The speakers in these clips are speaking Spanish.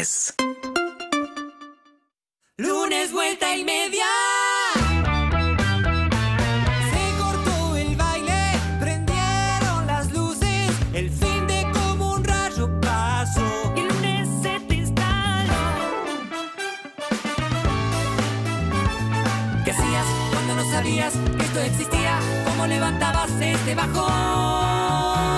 lunes. Lunes, vuelta y media. Se cortó el baile, prendieron las luces. El fin de como un rayo pasó. Y el lunes se te instaló. ¿Qué hacías cuando no sabías que esto existía? ¿Cómo levantabas este bajón?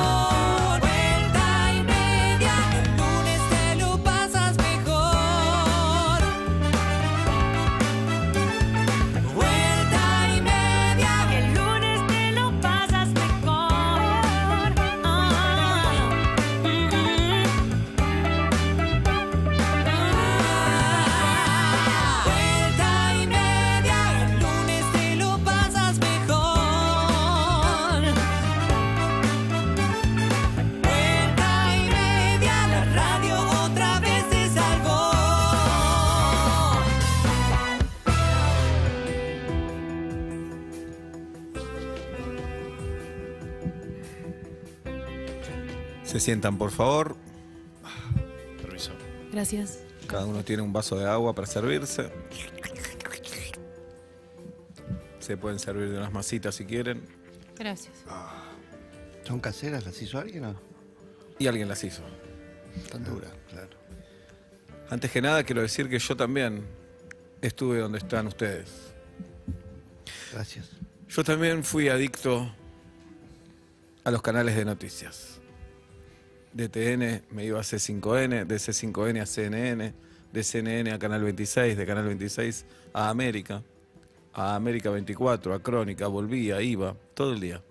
Se sientan, por favor. Permiso. Gracias. Cada uno tiene un vaso de agua para servirse. Se pueden servir de unas masitas si quieren. Gracias. ¿Son caseras? ¿Las hizo alguien o no? Y alguien las hizo. Tan duras, claro. Antes que nada, quiero decir que yo también estuve donde están ustedes. Gracias. Yo también fui adicto a los canales de noticias. De TN me iba a C5N, de C5N a CNN, de CNN a Canal 26, de Canal 26 a América 24, a Crónica, volvía, iba, todo el día.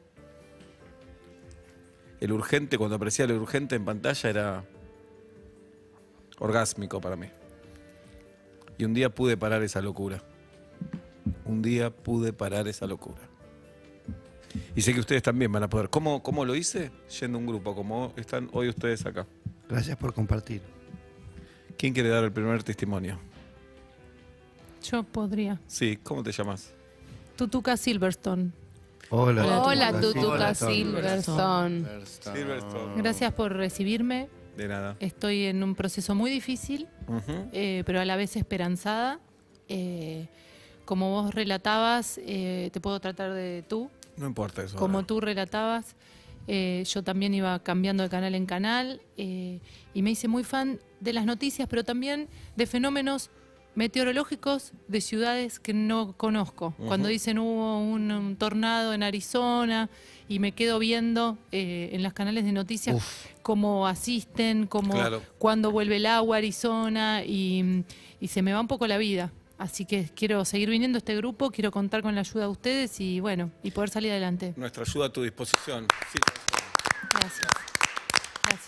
El urgente, cuando aparecía el urgente en pantalla era orgásmico para mí. Y un día pude parar esa locura. Un día pude parar esa locura. Y sé que ustedes también van a poder. ¿Cómo lo hice? Yendo a un grupo, como están hoy ustedes acá. Gracias por compartir. ¿Quién quiere dar el primer testimonio? Yo podría. Sí, ¿cómo te llamas? Tutuca Silverstone. Hola. Hola, Tutuca Hola, Silverstone. Silverstone. Gracias por recibirme. De nada. Estoy en un proceso muy difícil, pero a la vez esperanzada. Como vos relatabas, te puedo tratar de tú. No importa eso. Como ahora. tú relatabas, yo también iba cambiando de canal en canal y me hice muy fan de las noticias, pero también de fenómenos meteorológicos de ciudades que no conozco. Cuando dicen hubo un tornado en Arizona y me quedo viendo en los canales de noticias cómo asisten, cuándo vuelve el agua a Arizona y se me va un poco la vida. Así que quiero seguir viniendo a este grupo, quiero contar con la ayuda de ustedes y bueno, y poder salir adelante. Nuestra ayuda a tu disposición. Sí. Gracias. Gracias.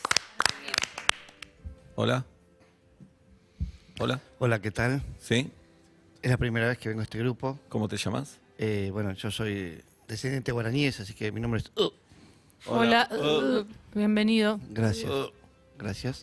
Hola. Hola. Hola, ¿qué tal? ¿Sí? Es la primera vez que vengo a este grupo. ¿Cómo te llamas? Bueno, yo soy descendiente de guaraníes, así que mi nombre es... Hola. Bienvenido. Gracias. Gracias.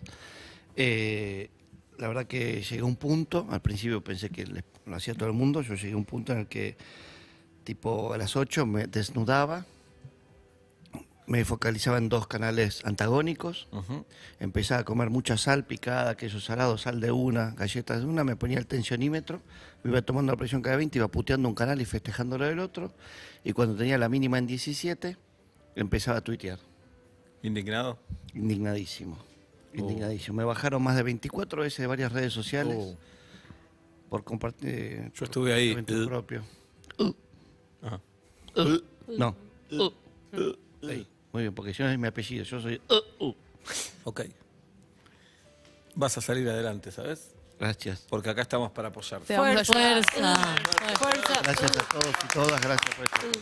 La verdad que llegué a un punto, al principio pensé que lo hacía todo el mundo, yo llegué a un punto en el que tipo a las 8 me desnudaba, me focalizaba en 2 canales antagónicos, empezaba a comer mucha sal picada, queso salado, sal de una, galletas de una, me ponía el tensionímetro, me iba tomando la presión cada 20, iba puteando un canal y festejándolo del otro, y cuando tenía la mínima en 17, empezaba a tuitear. ¿Indignado? Indignadísimo. Indignadísimo. Me bajaron más de 24 veces de varias redes sociales por compartir. Yo estuve ahí. Propio. Ajá. No. Ahí. Muy bien, porque yo no es mi apellido, yo soy. Ok. Vas a salir adelante, ¿sabes? Gracias. Porque acá estamos para apoyarte. Te vamos a ayudar. Fuerza. Gracias a todos y todas, gracias por esto.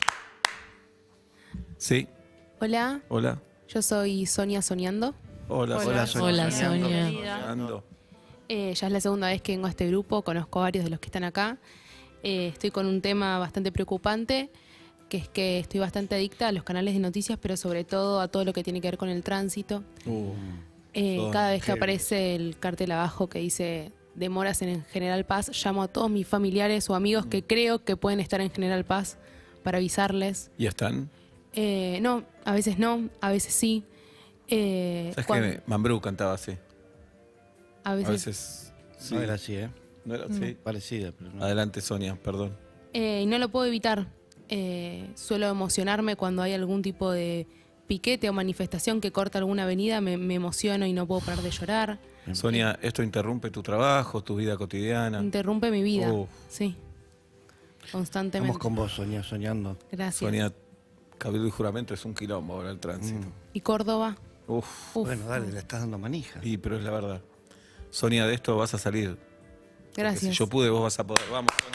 Sí. Hola, Hola. yo soy Sonia Soñando. Hola, Hola, Sonia. Hola, Sonia. Soñando. Ya es la segunda vez que vengo a este grupo, conozco a varios de los que están acá. Estoy con un tema bastante preocupante, que es que estoy bastante adicta a los canales de noticias, pero sobre todo a todo lo que tiene que ver con el tránsito. Cada vez que aparece el cartel abajo que dice demoras en General Paz, llamo a todos mis familiares o amigos que creo que pueden estar en General Paz para avisarles. ¿Y están? No, a veces sí. ¿Sabes que Mambrú cantaba así? A A veces. veces. Sí. No era así, ¿eh? No era así. Parecida, pero no. Adelante, Sonia, perdón. Y no lo puedo evitar. Suelo emocionarme cuando hay algún tipo de piquete o manifestación que corta alguna avenida. Me emociono y no puedo parar de llorar. Sonia, ¿esto interrumpe tu trabajo, tu vida cotidiana? Interrumpe mi vida. Uf. Sí. Constantemente. Estamos con vos, soñando. Gracias. Sonia, Cabildo y Juramento es un quilombo ahora el tránsito. ¿Y Córdoba? Uf. Uf. Bueno, dale, le estás dando manija. Y pero es la verdad. Sonia, de esto vas a salir. Porque Gracias. Si yo pude, vos vas a poder. Vamos, Sonia.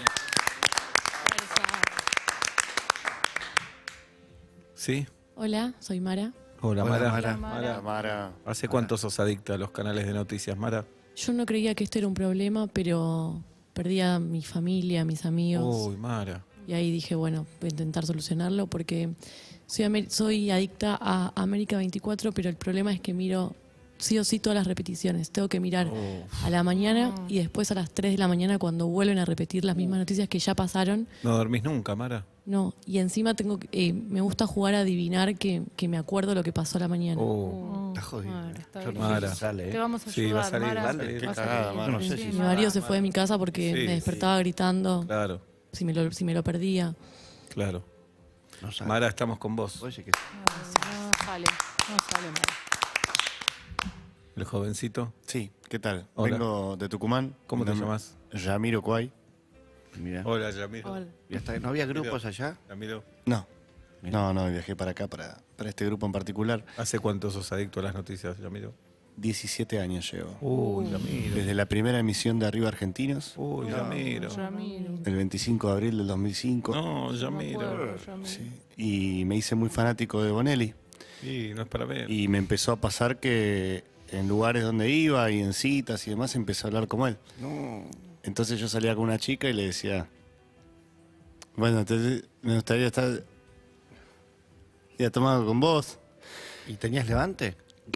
¿Sí? Hola, soy Mara. Hola, Hola, Mara. Mara. Mara. Mara. ¿Hace cuánto sos adicta a los canales de noticias, Mara? Yo no creía que esto era un problema, pero perdí a mi familia, a mis amigos. Uy, Mara. Y ahí dije, bueno, voy a intentar solucionarlo porque soy adicta a América 24, pero el problema es que miro sí o sí todas las repeticiones. Tengo que mirar a la mañana y después a las 3 de la mañana cuando vuelven a repetir las mismas noticias que ya pasaron. No dormís nunca, Mara. No, y encima me gusta jugar a adivinar que me acuerdo lo que pasó a la mañana. Está jodido. Mara, está Yo no bien. sé Mara. si sale, Te ¿eh? vamos a Sí, ayudar, va a salir, Mara. va a salir. Qué Va a cagada, salir. Mara. No sé Sí, si Mi Mara. marido se fue de mi casa porque Sí, me despertaba gritando Claro, si me lo perdía. claro. No sabe. Mara, estamos con vos. Oye, que No sale, Mara. El jovencito. Sí, ¿qué tal? Hola. Vengo de Tucumán. ¿Cómo te Mi nombre- llamas? Ramiro Cuay. mira. Hola, Yamiro. Hola. Y hasta, ¿no había grupos allá? Yamiro. No. Mira. No, viajé para acá, para este grupo en particular. ¿Hace cuánto sos adicto a las noticias, Yamiro? 17 años llevo. Uy, Yamiro. Desde la primera emisión de Arriba Argentinos, Uy, Yamiro. Ramiro. el 25 de abril del 2005. No, Me Yamiro. acuerdo, Ramiro. Sí. Y me hice muy fanático de Bonelli. Sí, no es para ver. Y me empezó a pasar que en lugares donde iba y en citas y demás empecé a hablar como él. No. Entonces yo salía con una chica y le decía, bueno, me gustaría estar ya tomado con vos. ¿Y tenías levante?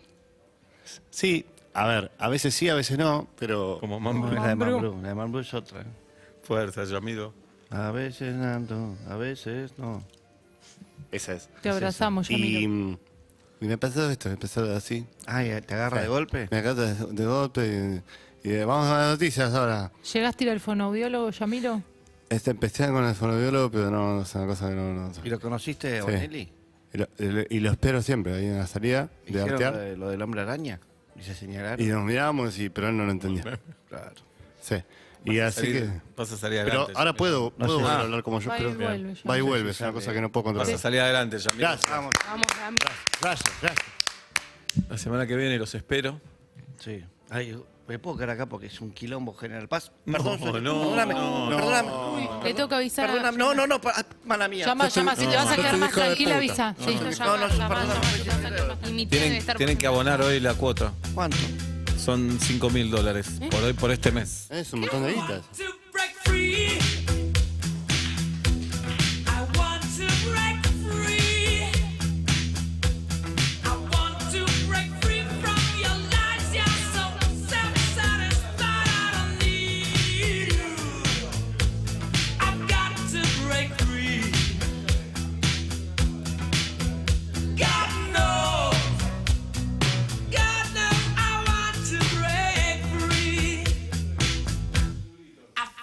Sí, a ver, a veces sí, a veces no, pero Como No, mamá. es la de Mambrú. Mambrú. La de Mambrú es otra. ¿eh? Fuerza, Yamiro. A veces ando, a veces no. esa es. Te abrazamos, Y, Ramiro. y me pasó esto, me pasó así. Ay, ¿te agarra de golpe? Me agarra de golpe y vamos a las noticias ahora. ¿Llegaste a ir al fonoaudiólogo, Yamiro? Empecé con el fonobiólogo, pero no, es una cosa que no. ¿Y lo conociste, Sí. Bonelli? Y lo espero siempre ahí en la salida de ¿Hicieron artear. lo del hombre araña? ¿Y se señalaron? Y nos miramos, pero él no lo entendía. Claro. Sí. Y así que. Vas a salir Pero adelante. ahora Yamiro. puedo No sé. volver a hablar como yo, Va y pero. vuelve, ya. Va y No sé vuelve, si es una sale. cosa que no puedo Vas controlar. a salir adelante, Yamiro. Gracias. Vamos. Vamos, Ramiro. Gracias, gracias. La semana que viene los espero. Sí. Ay, me puedo quedar acá porque es un quilombo General Paz. No, Perdón, soy- no, perdóname, no, perdóname. Le tengo que avisar. a- Perdóname. No, mala mía. Llama, si te vas a quedar más hijo de tranquila, puta. avisa. Sí. Y mi tía debe estar Tienen que abonar hoy la cuota. ¿Cuánto? Son $5.000 por hoy, por este mes. Es un montón de guitas. To break free. I want to break free. I want to break free from your lies. You're so self-satisfied. I don't need you. I've got to break free. God knows. God knows I want to break free. I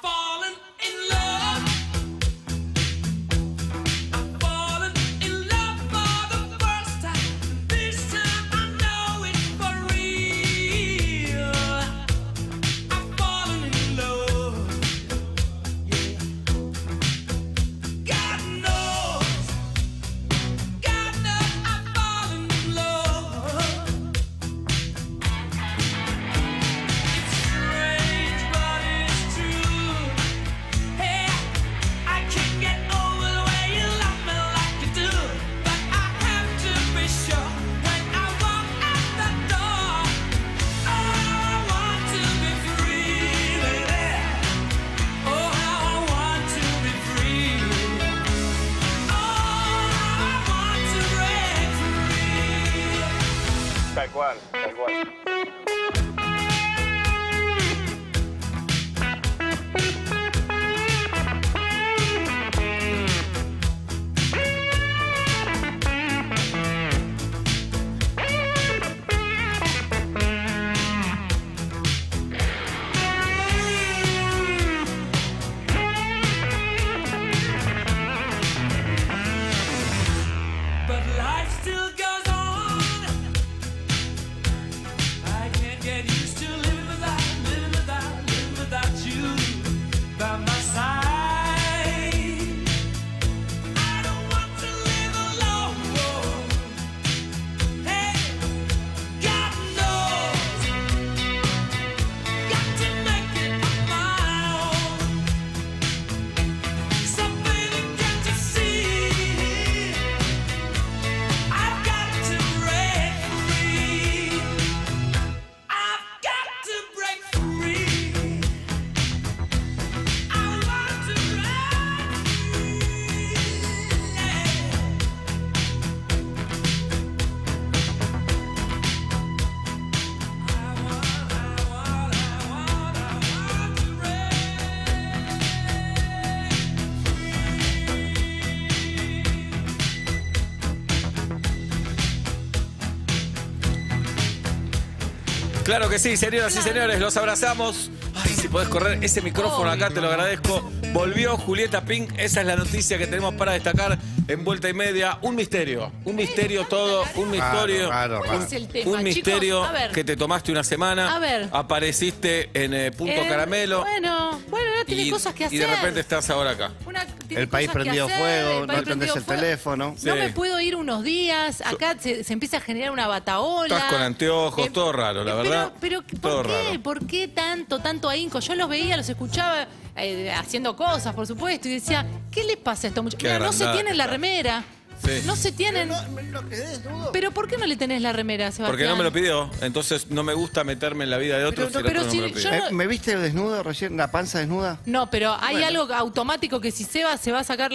Claro que sí, señoras y señores, los abrazamos. Ay, si podés correr ese micrófono acá, te lo agradezco. Volvió Julieta Pink, esa es la noticia que tenemos para destacar en Vuelta y Media. Un misterio todo, un misterio. Raro. ¿Cuál es el tema, Un misterio chicos? A ver. que te tomaste una semana. A ver. Apareciste en Punto Caramelo. Bueno, tiene cosas que hacer. Y de repente estás ahora acá. Tiene El país cosas que prendido hacer, fuego, el país no atendés prendido el fuego. teléfono. Sí. No me puedo ir unos días. Acá se empieza a generar una bataola. Estás con anteojos, todo raro, la verdad. Pero Todo ¿por qué? raro. ¿Por qué tanto ahínco? Yo los veía, los escuchaba haciendo cosas, por supuesto, y decía, ¿qué le pasa a estos muchachos? Qué Mira, no se agrandada tienen la que está. remera. Sí. No se tienen. Pero ¿por qué no le tenés la remera, Sebastián? Porque no me lo pidió. Entonces no me gusta meterme en la vida de otros si el pero otro no si me lo pide. yo no- ¿Me viste desnudo recién? ¿La panza desnuda? No, pero hay algo automático que si Seba se va a sacar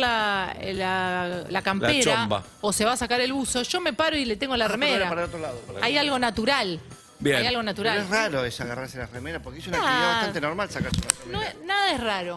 la campera chomba. o se va a sacar el buzo, yo me paro y le tengo la remera. Para el otro lado. Hay algo natural. Bien. Hay algo Pero natural. es raro es agarrarse la remera, porque es una Ah. actividad bastante normal sacarse una No, remera. nada es raro.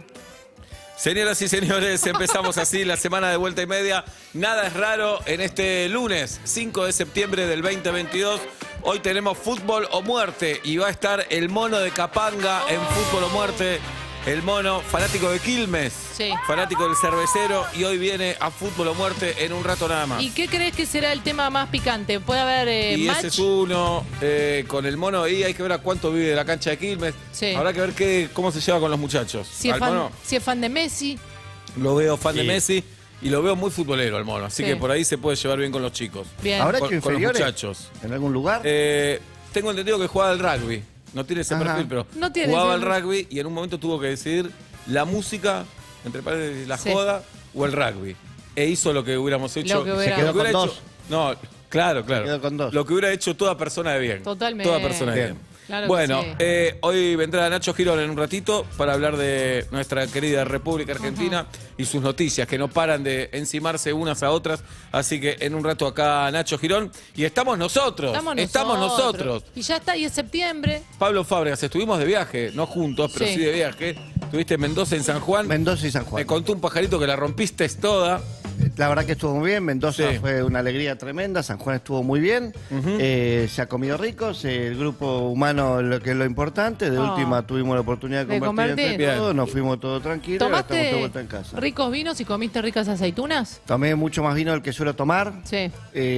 Señoras y señores, empezamos así la semana de Vuelta y Media. Nada es raro en este lunes, 5 de septiembre del 2022. Hoy tenemos Fútbol o Muerte y va a estar el mono de Capanga en Fútbol o Muerte. El mono, fanático de Quilmes, Sí. fanático del cervecero, y hoy viene a Fútbol o Muerte en un rato nada más. ¿Y qué crees que será el tema más picante? ¿Puede haber Y match? ese es uno, con el mono ahí hay que ver a cuánto vive de la cancha de Quilmes. Sí. Habrá que ver cómo se lleva con los muchachos. Si es, Al fan, mono si es fan de Messi. lo veo fan de Sí. Messi y lo veo muy futbolero al mono, así Sí. que por ahí se puede llevar bien con los chicos. Bien. ¿Habrá Con- hecho con los inferiores? muchachos. ¿En algún lugar? Tengo entendido que jugaba al rugby. No tiene ese Ajá. perfil, pero No tiene jugaba ese- al rugby y en un momento tuvo que decidir la música, entre paréntesis, la Sí. joda o el rugby. E hizo lo que hubiéramos hecho. Lo que hubiera- Se quedó Lo que hubiera con hecho- dos. No, claro. quedó con dos. Lo que hubiera hecho toda persona de bien. Totalmente. Toda persona de Bien. bien. Claro que Bueno, sí. hoy vendrá Nacho Girón en un ratito para hablar de nuestra querida República Argentina y sus noticias que no paran de encimarse unas a otras. Así que en un rato acá Nacho Girón. Y estamos nosotros. Estamos nosotros. Y ya está, y es septiembre. Pablo Fábregas, estuvimos de viaje, no juntos, pero Sí. sí de viaje. Estuviste en Mendoza, en San Juan. Mendoza y San Me Juan. contó un pajarito que la rompiste toda. La verdad que estuvo muy bien. Mendoza Sí. fue una alegría tremenda. San Juan estuvo muy bien. Se ha comido rico. El grupo humano lo que es lo importante. De Oh. última tuvimos la oportunidad de De compartir compartir. entre Bien. todos. Nos fuimos todos tranquilos. Ahora estamos de ¿Tomaste vuelta en casa. ricos vinos y comiste ricas aceitunas? Tomé mucho más vino del que suelo tomar. Sí.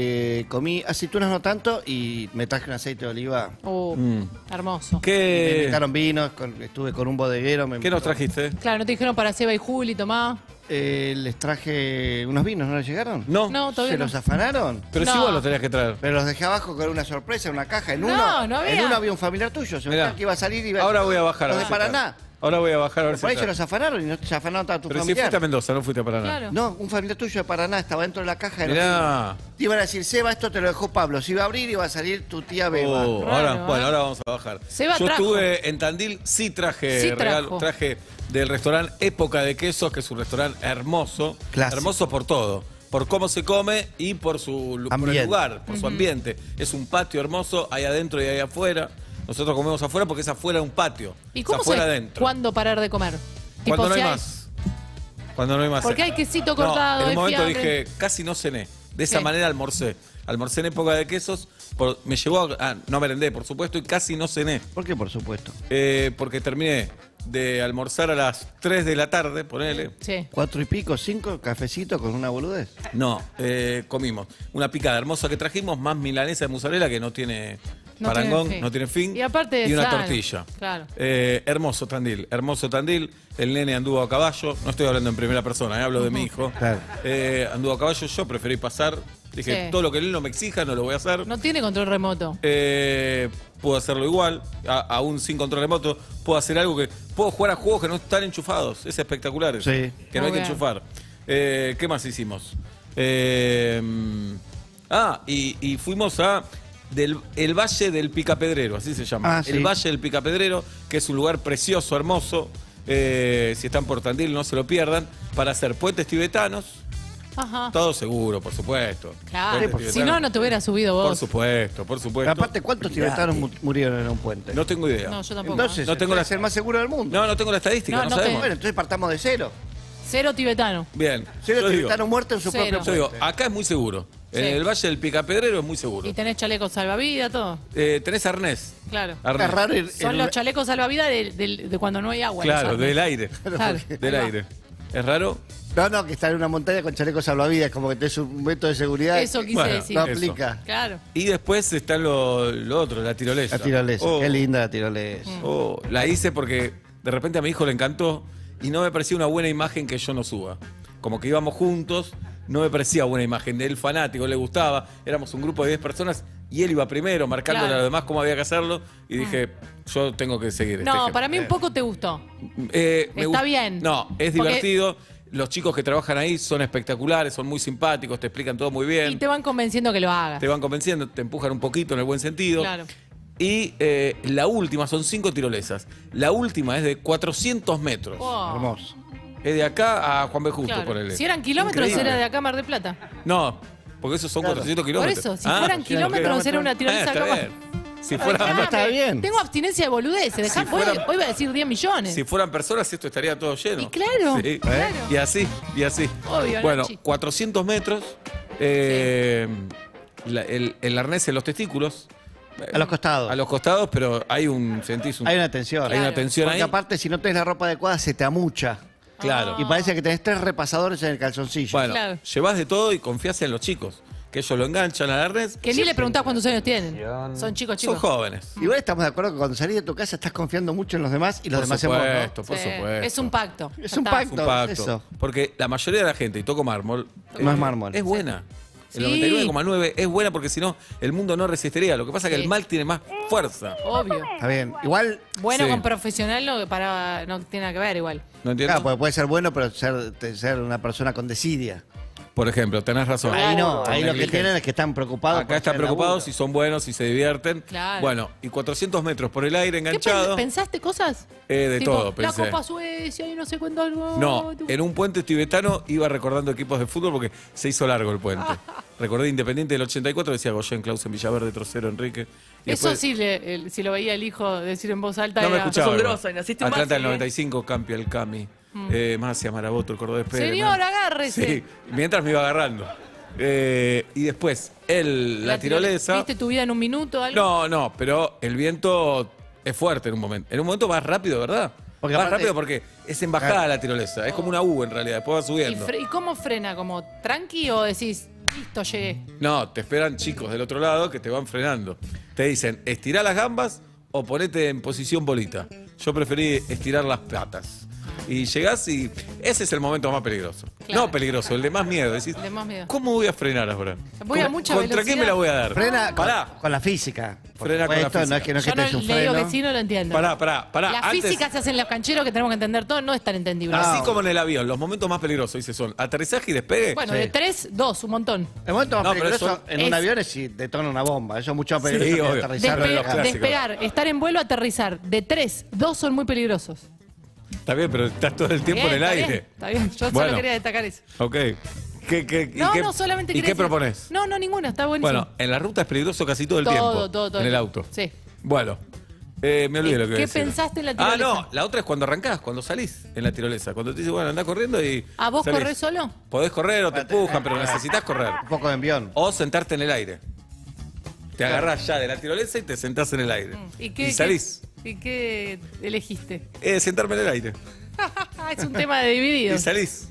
Comí aceitunas no tanto y me traje un aceite de oliva. Hermoso. Me ¿Qué, invitaron vinos, estuve con un bodeguero. ¿Qué nos trajiste? Claro, no te dijeron para Seba y Juli, tomá. Les traje unos vinos, ¿no les llegaron? No. No, todavía ¿Se no. los afanaron? Pero No. si vos lo tenías que traer. Pero los dejé abajo con una sorpresa, una caja. En No, uno, no había. En uno había un familiar tuyo. Se me Mirá. dijo que iba a salir y iba Ahora voy a bajar. a Los ver de si está. Paraná. Ahora voy a bajar a ver si Por ahí está. se los afanaron y no se afanaron a tu Pero si familiar. fuiste a Mendoza, no fuiste a Paraná. Claro. No, un familiar tuyo de Paraná estaba dentro de la caja. de los vinos. Mirá. Te iban a decir, Seba, esto te lo dejó Pablo. Se iba a abrir y iba a salir tu tía Beba. Oh, Raro, ahora, bueno, ¿eh? ahora vamos a bajar. Seba Yo trajo. estuve en Tandil, sí traje Sí regalo, trajo. traje del restaurante Época de Quesos, que es un restaurante hermoso. Clásico. Hermoso por todo. Por cómo se come y por por el Ambiente. lugar, por su ambiente. Es un patio hermoso, ahí adentro y ahí afuera. Nosotros comemos afuera porque es afuera un patio. ¿Y Es cómo afuera sabes adentro. cuándo parar de comer? Cuando Tipo, no hay si más. Cuando no hay más. Porque hay quesito cortado, No, en hay un momento fiambre. dije, casi no cené. De esa Sí. manera almorcé. Almorcé en Época de Quesos. Me llevó no merendé, por supuesto, y casi no cené. ¿Por qué? Por supuesto. Porque terminé de almorzar a las 3 de la tarde, ponele. Sí. 4 y pico, 5, cafecito con una boludez. No, comimos una picada hermosa que trajimos, más milanesa de mozzarella que no tiene No parangón, tiene fin. no tiene fin. Y aparte y una sano, tortilla. claro. Hermoso Tandil, hermoso Tandil. El nene anduvo a caballo, no estoy hablando en primera persona, hablo de mi hijo. Claro. Anduvo a caballo, yo preferí pasar. Dije, Sí. todo lo que él no me exija no lo voy a hacer. No tiene control remoto. Puedo hacerlo igual, aún sin control remoto. Puedo hacer algo que. Puedo jugar a juegos que no están enchufados. Es espectacular eso. Sí. Que no hay Muy que bien. enchufar. ¿Qué más hicimos? Y fuimos a el Valle del Picapedrero, así se llama. Ah, sí. El Valle del Picapedrero, que es un lugar precioso, hermoso. Si están por Tandil, no se lo pierdan. Para hacer puentes tibetanos. Ajá. Todo seguro, por supuesto. Claro. Puentes Si no, tibetanos. no te hubiera subido Por vos. supuesto, por supuesto. Pero aparte, ¿cuántos tibetanos murieron en un puente? No tengo idea. No, yo tampoco. Entonces, No tengo es el más seguro del mundo. No tengo la estadística, No, no, no sabemos. Bueno, entonces partamos de cero. Cero tibetano. Bien. Cero Yo digo, tibetanos muertos en su Cero. propio yo digo, puente. acá es muy seguro. En Sí. el Valle del Picapedrero es muy seguro. Y tenés chaleco salvavidas, todo. Tenés arnés. Claro. Arnés. Es raro ir Son en los una- chalecos salvavidas de cuando no hay agua. Claro, los del arnés. aire. Claro. Del Ahí va. aire. ¿Es raro? No, que estar en una montaña con chalecos salvavidas, como que tenés un método de seguridad. Eso quise Bueno, decir. No eso. aplica. Claro. Y después está lo otro, la tirolesa. La tirolesa. Oh, Qué linda la tirolesa. oh, la hice porque de repente a mi hijo le encantó y no me parecía una buena imagen que yo no suba. Como que íbamos juntos, no me parecía buena imagen de él fanático, le gustaba. Éramos un grupo de 10 personas y él iba primero, marcándole Claro. a los demás cómo había que hacerlo. Y dije, yo tengo que seguir. este No, ejemplo. para mí un poco te gustó. Me Está gust- bien. No, es Porque- divertido. Los chicos que trabajan ahí son espectaculares, son muy simpáticos, te explican todo muy bien. Y te van convenciendo que lo hagas. Te van convenciendo, te empujan un poquito en el buen sentido. Claro. Y la última, son 5 tirolesas. La última es de 400 metros. Wow. Hermoso. Es de acá a Juan B. Justo, Claro. ponele. Si eran kilómetros, Increíble. era de acá a Mar del Plata. No, porque esos son 400 Por kilómetros. eso, si fueran kilómetros, era una tirolesa está acá. bien. Si fueran, Dejame. está bien. Tengo abstinencia de boludeces. Dejá, Si fueran- hoy iba a decir 10 millones. si fueran personas, esto estaría todo lleno. Y claro, Sí. claro. Y así, y así. Obvio, Bueno, Nachi. 400 metros. El arnés en los testículos. A los costados. A los costados, pero hay un. Sentís un. Hay una tensión. hay una Claro. tensión Porque ahí. aparte, si no tenés la ropa adecuada, se te amucha. Claro. Y parece que tenés 3 repasadores en el calzoncillo. Bueno, Claro. llevas de todo y confías en los chicos. Que ellos lo enganchan al arnés. Que ni le preguntás cuántos años tienen. Son chicos, Son chicos. jóvenes. Igual estamos de acuerdo que cuando salís de tu casa estás confiando mucho en los demás y los Por demás en vos, supuesto, ¿no? por Sí. supuesto. Es un pacto. Es Ya un está. pacto. Un pacto. Eso. Porque la mayoría de la gente, y toco mármol, No es mármol. es buena. El Sí. 99,9 es buena porque si no, el mundo no resistiría. Lo que pasa es que Sí. el mal tiene más fuerza. Obvio. Está bien. Igual, Bueno, Sí. con profesional no tiene nada que ver igual. ¿No entiendes? claro, porque puede ser bueno, pero ser una persona con desidia. Por ejemplo, tenés razón. Ahí no, ahí lo que Negligencia. tienen es que están preocupados. Acá están preocupados si son buenos, si se divierten. Claro. Bueno, y 400 metros por el aire ¿Qué enganchado. pensaste cosas? De Tipo, todo, La pensé. Copa Suecia y no sé cuánto algo. No, en un puente tibetano iba recordando equipos de fútbol porque se hizo largo el puente. Recordé Independiente del 84, decía Goyen, Clausen, Villaverde, Trocero, Enrique. Y Eso después- sí, si lo veía el hijo decir en voz alta, No me era escuchaba. sos igual. grosso y naciste un Atlanta del Maxi, 95, Campi, el Cami. Macia, Maraboto, el Cordobés Pérez. Señor, ¿no? agárrese. Sí, mientras me iba agarrando. Y después, la tirolesa. ¿Viste tu vida en un minuto? Algo? No, pero el viento es fuerte en un momento. En un momento vas rápido, ¿verdad? Porque vas aparte- rápido porque es en bajada la tirolesa. Es como una U en realidad, después vas ¿Y, subiendo. ¿Y cómo frena? ¿Como tranqui o decís, listo, llegué? No, te esperan chicos del otro lado que te van frenando. Te dicen, estirá las gambas o ponete en posición bolita. Yo preferí estirar las patas. Y llegás y ese es el momento más peligroso. Claro. No peligroso, el de más miedo. Decís, El de más miedo. ¿cómo voy a frenar ahora? Voy a ¿Cómo- mucha ¿Contra velocidad? qué me la voy a dar? Frena con, Pará, con la física. Por Frena con la supuesto, No es que física. no es que Yo no tenés un le digo freno. que sí, no lo entiendo. pará. La Antes- física se hace en los cancheros que tenemos que entender todo, no es tan entendible. Así como en el avión, los momentos más peligrosos, dice, son aterrizaje y despegue. Bueno, Sí. de 3, 2, un montón. El momento más No, pero peligroso eso en es- un avión es si detona una bomba. Eso es mucho más Sí, peligroso que obvio. aterrizar. Despe- los clásicos. Despegar, estar en vuelo, aterrizar. De 3, 2 son muy peligrosos. Está bien, pero estás todo el tiempo Bien, en el está aire. bien, está bien, yo Bueno. solo quería destacar eso. Ok. No, no, solamente ¿Y quería qué decir- propones? No, ninguna, está buenísimo. Bueno, en la ruta es peligroso casi todo el tiempo. Todo en el tiempo. auto. Sí. Bueno, me olvidé lo que iba a ¿Qué decir. pensaste en la Ah, tirolesa? no, la otra es cuando arrancás, cuando salís en la tirolesa. Cuando te dicen, bueno, andá corriendo y. ¿A vos salís. corres solo? Podés correr o te empujan, pero necesitas correr. Un poco de envión. O sentarte en el aire. Te agarrás ya de la tirolesa y te sentás en el aire. ¿Y salís. ¿Y qué elegiste? Sentarme en el aire. Es un tema de dividido. Y salís.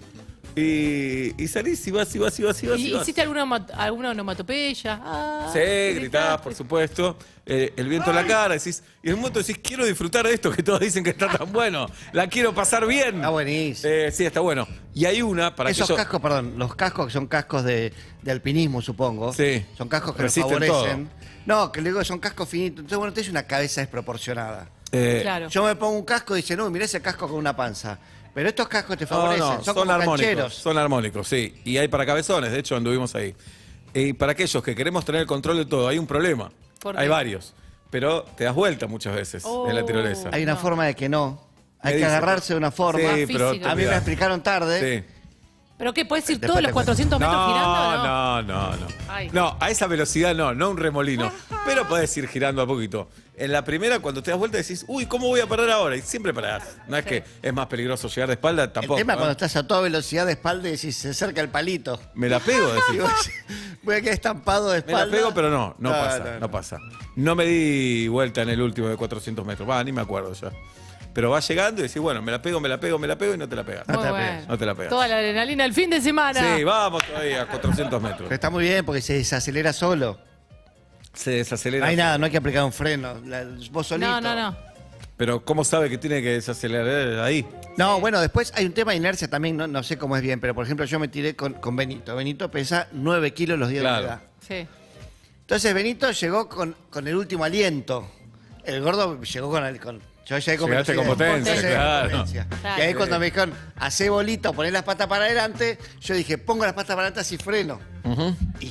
Y salís y vas. ¿Y ¿Hiciste alguna onomatopeya? Ah, Sí, gritás, por supuesto. El viento en la cara, decís. Y en un momento decís, quiero disfrutar de esto que todos dicen que está tan bueno. La quiero pasar bien. Está buenísimo. Sí, está bueno. Y hay una para Esos que yo. cascos, perdón, los cascos que son cascos de alpinismo, supongo. Sí. Son cascos que nos Resisten favorecen. No, que luego son cascos finitos. Entonces, bueno, tenés una cabeza desproporcionada. Claro. Yo me pongo un casco y dice, no, mirá ese casco con una panza. Pero estos cascos te No, favorecen, no, son son como armónicos. cancheros. Son armónicos, sí. Y hay para cabezones, de hecho anduvimos ahí. Y para aquellos que queremos tener el control de todo, hay un problema. ¿Por Hay qué? varios. Pero te das vuelta muchas veces en la tirolesa. Hay una No. forma de que no. Hay ¿Qué que dice? agarrarse de una forma. Sí, pero física. A mí me explicaron tarde. Sí. ¿Pero qué? ¿Puedes ir Después todos los te cuento. 400 metros girando? No. Ay. No, a esa velocidad no un remolino. Pero podés ir girando a poquito. En la primera, cuando te das vuelta, decís, uy, ¿cómo voy a parar ahora? Y siempre parás. No es que es más peligroso llegar de espalda, El tampoco. tema ¿eh? cuando estás a toda velocidad de espalda y decís, se acerca el palito. Me la pego, Y decís. vos, voy a quedar estampado de Me espalda. la pego, pero no pasa. No me di vuelta en el último de 400 metros. Ni me acuerdo ya. Pero vas llegando y decís, bueno, me la pego y no te la pegas. No te Muy la bueno. pegas. No te la pegas. Toda la adrenalina el fin de semana. Sí, vamos todavía, 400 metros. Pero está muy bien porque se desacelera solo. Se desacelera. No hay nada, no hay que aplicar un freno. Vos solito. No. Pero ¿cómo sabe que tiene que desacelerar ahí? No, bueno, después hay un tema de inercia también, no sé cómo es bien, pero por ejemplo yo me tiré con Benito. Benito pesa 9 kilos los días Claro. de edad. Sí. Entonces Benito llegó con el último aliento. El gordo llegó yo llegué con Llegaste con velocidad. potencia, Yo llegué claro. con potencia. Claro. Y ahí cuando me dijeron, hacé bolita, poné las patas para adelante, yo dije, pongo las patas para adelante así freno. Y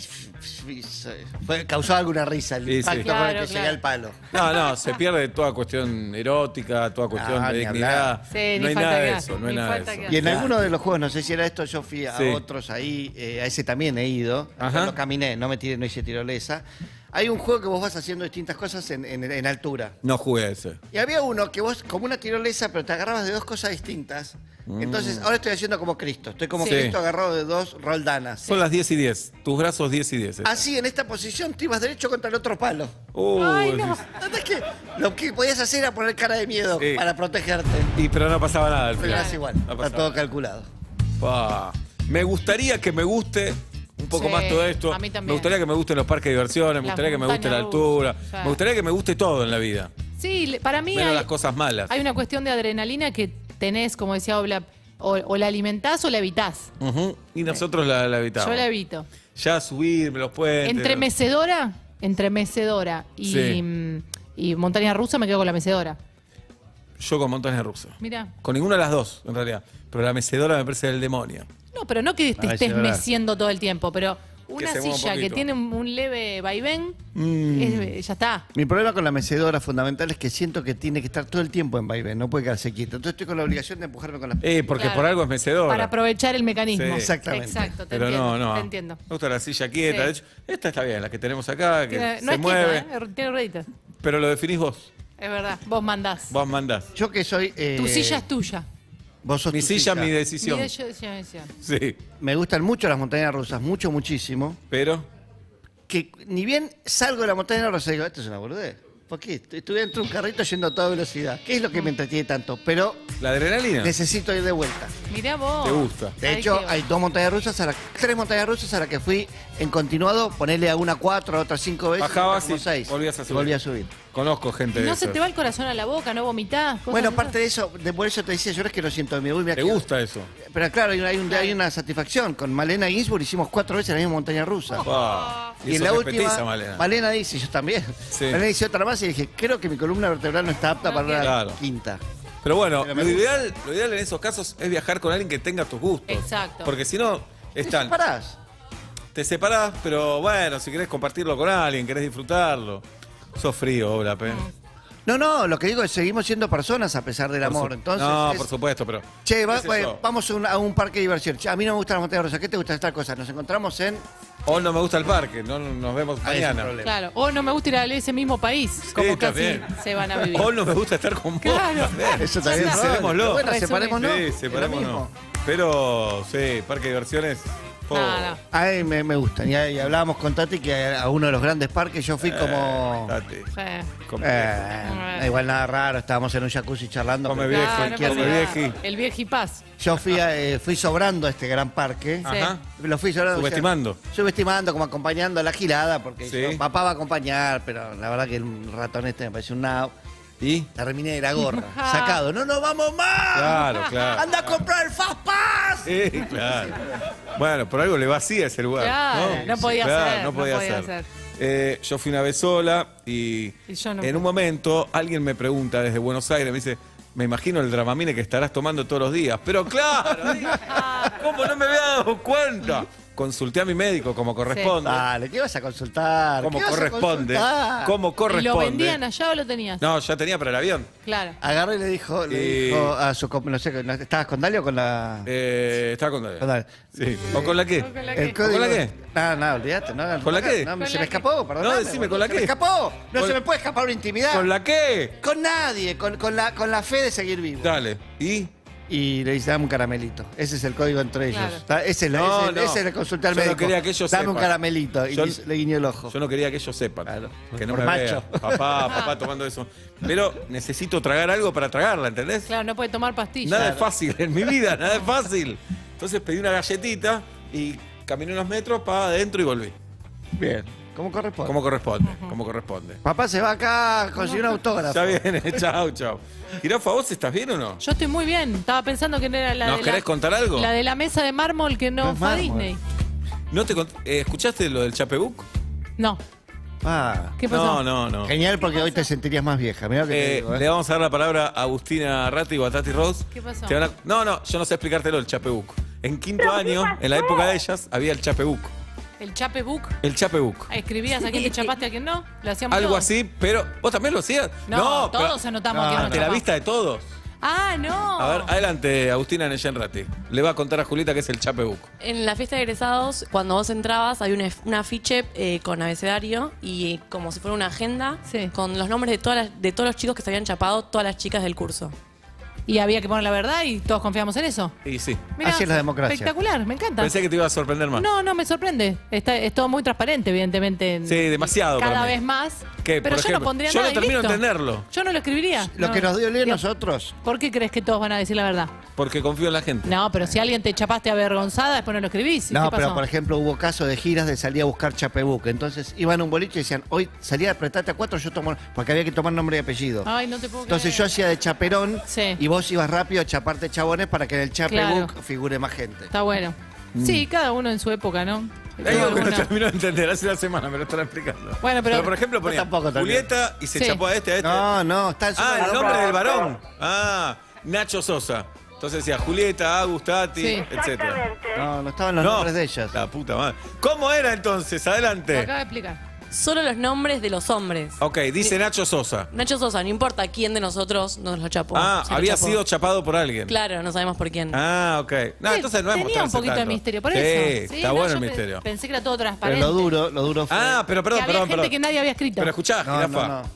causó alguna risa el Sí, sí. impacto con el Claro, que llegué claro. al palo. No, se pierde toda cuestión erótica, toda cuestión No, de ni dignidad. hablar. Sí, no ni hay falta nada que de hace, eso, no hay ni nada de falta eso. que Y en Claro. alguno de los juegos, no sé si era esto, yo fui a Sí. otros ahí, a ese también he ido, Ajá. no caminé, no me tiré, no hice tirolesa. Hay un juego que vos vas haciendo distintas cosas en altura. No jugué a ese. Y había uno que vos, como una tirolesa, pero te agarrabas de dos cosas distintas. Entonces, ahora estoy haciendo como Cristo. Estoy como Sí. Cristo agarrado de dos roldanas. Son las 10 y 10. Tus brazos 10 y 10. Así, en esta posición, te ibas derecho contra el otro palo. Ay, no. ¿Entendés que lo que podías hacer era poner cara de miedo Sí. para protegerte? Pero no pasaba nada al Pero final. es igual, No está pasaba todo nada. calculado. Pa. Me gustaría que me guste un poco Sí, más todo esto. a mí también. Me gustaría que me gusten los parques de diversiones, me Las gustaría que me guste la montañas altura, rusas, sí. me gustaría que me guste todo en la vida. Sí, para mí Menos hay, las cosas malas. hay una cuestión de adrenalina que tenés, como decía Obla, o la alimentás o la evitás. Ujú. Y nosotros la evitamos. Yo la evito. Ya subirme los puentes. Entre mecedora y, Sí. y montaña rusa me quedo con la mecedora. Yo con montañas rusas. Mira. Con ninguna de las dos, en realidad. Pero la mecedora me parece del demonio. No, pero no que te La estés mecedora. meciendo todo el tiempo, pero una se mueva un silla que poquito. tiene un leve vaivén, ya está. Mi problema con la mecedora fundamental es que siento que tiene que estar todo el tiempo en vaivén, no puede quedarse quieto. Entonces estoy con la obligación de empujarme con las Porque Claro. por algo es mecedora. Para aprovechar el mecanismo. Sí. Exactamente. Exacto, te Pero entiendo. no. Te entiendo. Me gusta la silla quieta. Sí. De hecho, esta está bien, la que tenemos acá, que Tiene- se no es mueve. quieta, tiene rueditas. Pero lo definís vos. Es verdad, vos mandás. Vos mandás. Yo que soy... Tu silla es tuya. Vos sos Mi tu silla, mi decisión. Mira, yo decía. Sí. Me gustan mucho las montañas rusas, muchísimo. Pero. Que ni bien salgo de la montaña rusa y digo, esto es una boludez. ¿Por qué? Estuve dentro de un carrito yendo a toda velocidad. ¿Qué es lo que me entretiene tanto? Pero La adrenalina. necesito ir de vuelta. Mirá vos. Te gusta. De Ay, hecho, qué- hay tres montañas rusas a las que fui en continuado, ponerle a una 4, a otra 5 veces, Bajabas como y 6. volvías a subir. Volví a subir. Conozco gente de No se esas. te va el corazón a la boca, no vomitás. cosas Bueno, de aparte de eso, por eso te decía, yo no es que lo siento, me voy, me ¿Te gusta eso? Pero claro, hay una satisfacción. Con Malena Ginsburg hicimos 4 veces la misma montaña rusa. Pa. Y en eso la repetís última, a Malena. Malena dice, yo también. Sí. Malena dice otra más y dije, creo que mi columna vertebral no está apta para una Claro. quinta. Pero bueno, Pero me lo gusta. ideal en esos casos es viajar con alguien que tenga tus gustos. Exacto. Porque si no, están. Parás. Te separás, pero bueno, si querés compartirlo con alguien, querés disfrutarlo. Sos frío, Obla, pe. No, lo que digo es seguimos siendo personas a pesar del amor. Entonces, no, es- por supuesto, pero. Che, qué sé yo. vamos a un parque de diversión. Che, a mí no me gustan las montañas rusas. ¿Qué te gusta esta cosa? Nos encontramos en... O no me gusta el parque, no nos vemos Ahí es el mañana. problema. Claro. O no me gusta ir a ese mismo país, como casi también. se van a vivir. O no me gusta estar con vos. Claro. también. Eso también. Ya es está. probable. Separémoslo. Bueno, Resumen. separémonos. Sí, Es lo separémonos. mismo. Pero, sí, parque de diversiones. po. No. A mí me gustan. Y hablábamos con Tati que a uno de los grandes parques yo fui como... Date. Sí. igual nada raro, estábamos en un jacuzzi charlando. Come pero viejo, cualquier come día. vieji. El vieji paz. Yo fui sobrando a este gran parque. Ajá. Lo fui sobrando. Subestimando. o sea, subestimando, como acompañando a la gilada, porque Sí. yo, papá va a acompañar, pero la verdad que el ratón este me parece un nao. ¿Y? Terminé de la gorra, sacado. ¡No nos vamos más! Claro, claro. ¡Anda a comprar el Fast Pass! Sí, claro. Bueno, por algo le vacía ese lugar. Claro, no podía Claro, ser, no podía no podía ser. Yo fui una vez sola y yo no en fui. un momento alguien me pregunta desde Buenos Aires, me dice, me imagino el Dramamine que estarás tomando todos los días. Pero claro, ¿cómo no me había dado cuenta? consulté a mi médico como corresponde. Dale, ¿qué vas a consultar? Como ¿Qué vas a corresponde. consultar? Como ¿Y corresponde. lo vendían allá o lo tenías? No, ya tenía para el avión. Claro. Agarró y le dijo a su... No sé, ¿estabas con Dalia o con la...? Estaba con Con Dalia. Sí. ¿O con la qué? ¿Con la El qué? código... ¿Con la qué? No, olvídate. No, ¿Con la qué? No, ¿Con se la me qué? escapó, perdón. No, decime, ¿con la Se qué? me escapó. No Con- se me puede escapar una intimidad. ¿Con la qué? Con nadie, con la fe de seguir vivo. Dale. ¿Y? Y le dice, dame un caramelito. Ese es el código entre ellos. Claro. Está- Ese No, no. ese le consulté al Yo no médico. quería que ellos Dame un sepan. caramelito. Y Yo- le guiñó el ojo. Yo no quería que ellos sepan. Claro. Que no Por me macho. vean. Papá tomando eso. Pero necesito tragar algo para tragarla, ¿entendés? Claro, no puede tomar pastillas. Nada es fácil en mi vida, nada es fácil. Entonces pedí una galletita y caminé unos metros para adentro y volví. Bien. ¿Cómo corresponde? Como corresponde, como corresponde. Papá se va acá a conseguir un autógrafo. Ya viene, chau, chau. Jirafa, ¿vos estás bien o no? Yo estoy muy bien. Estaba pensando que era la ¿Nos de querés la, contar algo? la de la mesa de mármol que No no es fue a mármol. Disney. ¿No te ¿Escuchaste lo del Chapebook? No. Ah, ¿Qué pasó? No. genial porque hoy te sentirías más vieja. Mirá lo que te digo, Le vamos a dar la palabra a Agustina Ratti y a Tati Rose. ¿Qué pasó? No, yo no sé explicártelo, el Chapebook. En quinto año, en la época de ellas, había el Chapebook. El chape book. El Chapebook. ¿Escribías a quién te chapaste, a quién no? Lo hacíamos Algo todos. así, pero ¿vos también lo hacías? No, pero- todos anotamos a quién nos ante la chapamos. vista de todos. Ah, no. A ver, adelante, Agustina Neyen Ratti. Le va a contar a Julieta qué es el Chapebook. En la fiesta de egresados, cuando vos entrabas, había un afiche con abecedario y como si fuera una agenda Sí. con los nombres de todos los chicos que se habían chapado, todas las chicas del curso. Y había que poner la verdad y todos confiamos en eso. Y sí. Mirá, Así es la democracia. Espectacular, me encanta. Pensé que te iba a sorprender más. No, me sorprende. Es todo muy transparente, evidentemente. Sí, demasiado Cada para mí. vez más. ¿Qué, Pero por yo ejemplo? no pondría Yo nada. no y termino de listo. entenderlo. Yo no lo escribiría. Lo No. que nos dio leer Digo, nosotros. ¿Por qué crees que todos van a decir la verdad? Porque confío en la gente. No, pero si alguien te chapaste avergonzada, después no lo escribís. No, ¿Qué pero pasó? por ejemplo hubo casos de giras de salir a buscar Chapebook. Entonces iban a un boliche y decían, hoy salí a apretarte a 4, yo tomo... Porque había que tomar nombre y apellido. Ay, no te puedo Entonces yo creer. hacía de chaperón Sí. y vos ibas rápido a chaparte chabones para que en el Chapebook Claro. figure más gente. Está bueno. Sí, cada uno en su época, ¿no? Hay algo que no Alguna- termino de entender. Hace una semana me lo están explicando. Bueno, pero- por ejemplo, ponía tampoco termino. Julieta y se Sí. chapó a este. No, está Ah, el nombre del varón. Ah, Nacho Sosa. Entonces decía Julieta, Agus, Tati, Sí. etcétera. No estaban los nombres de ellas. La puta madre. ¿Cómo era entonces? Lo Adelante. acaba de explicar. Solo los nombres de los hombres. Ok, dice Nacho Sosa. Nacho Sosa, no importa quién de nosotros nos lo chapó. Ah, se lo había chapó. sido chapado por alguien. Claro, no sabemos por quién. Ah, ok. No, Sí, entonces no es tenía un mostrarse poquito de tanto. misterio, por Sí, eso. está no, bueno yo el misterio. Pensé que era todo Pero transparente. lo duro fue... Ah, pero que perdón, había perdón, gente perdón. que nadie había escrito. Pero escuchá, No, jirafa. no.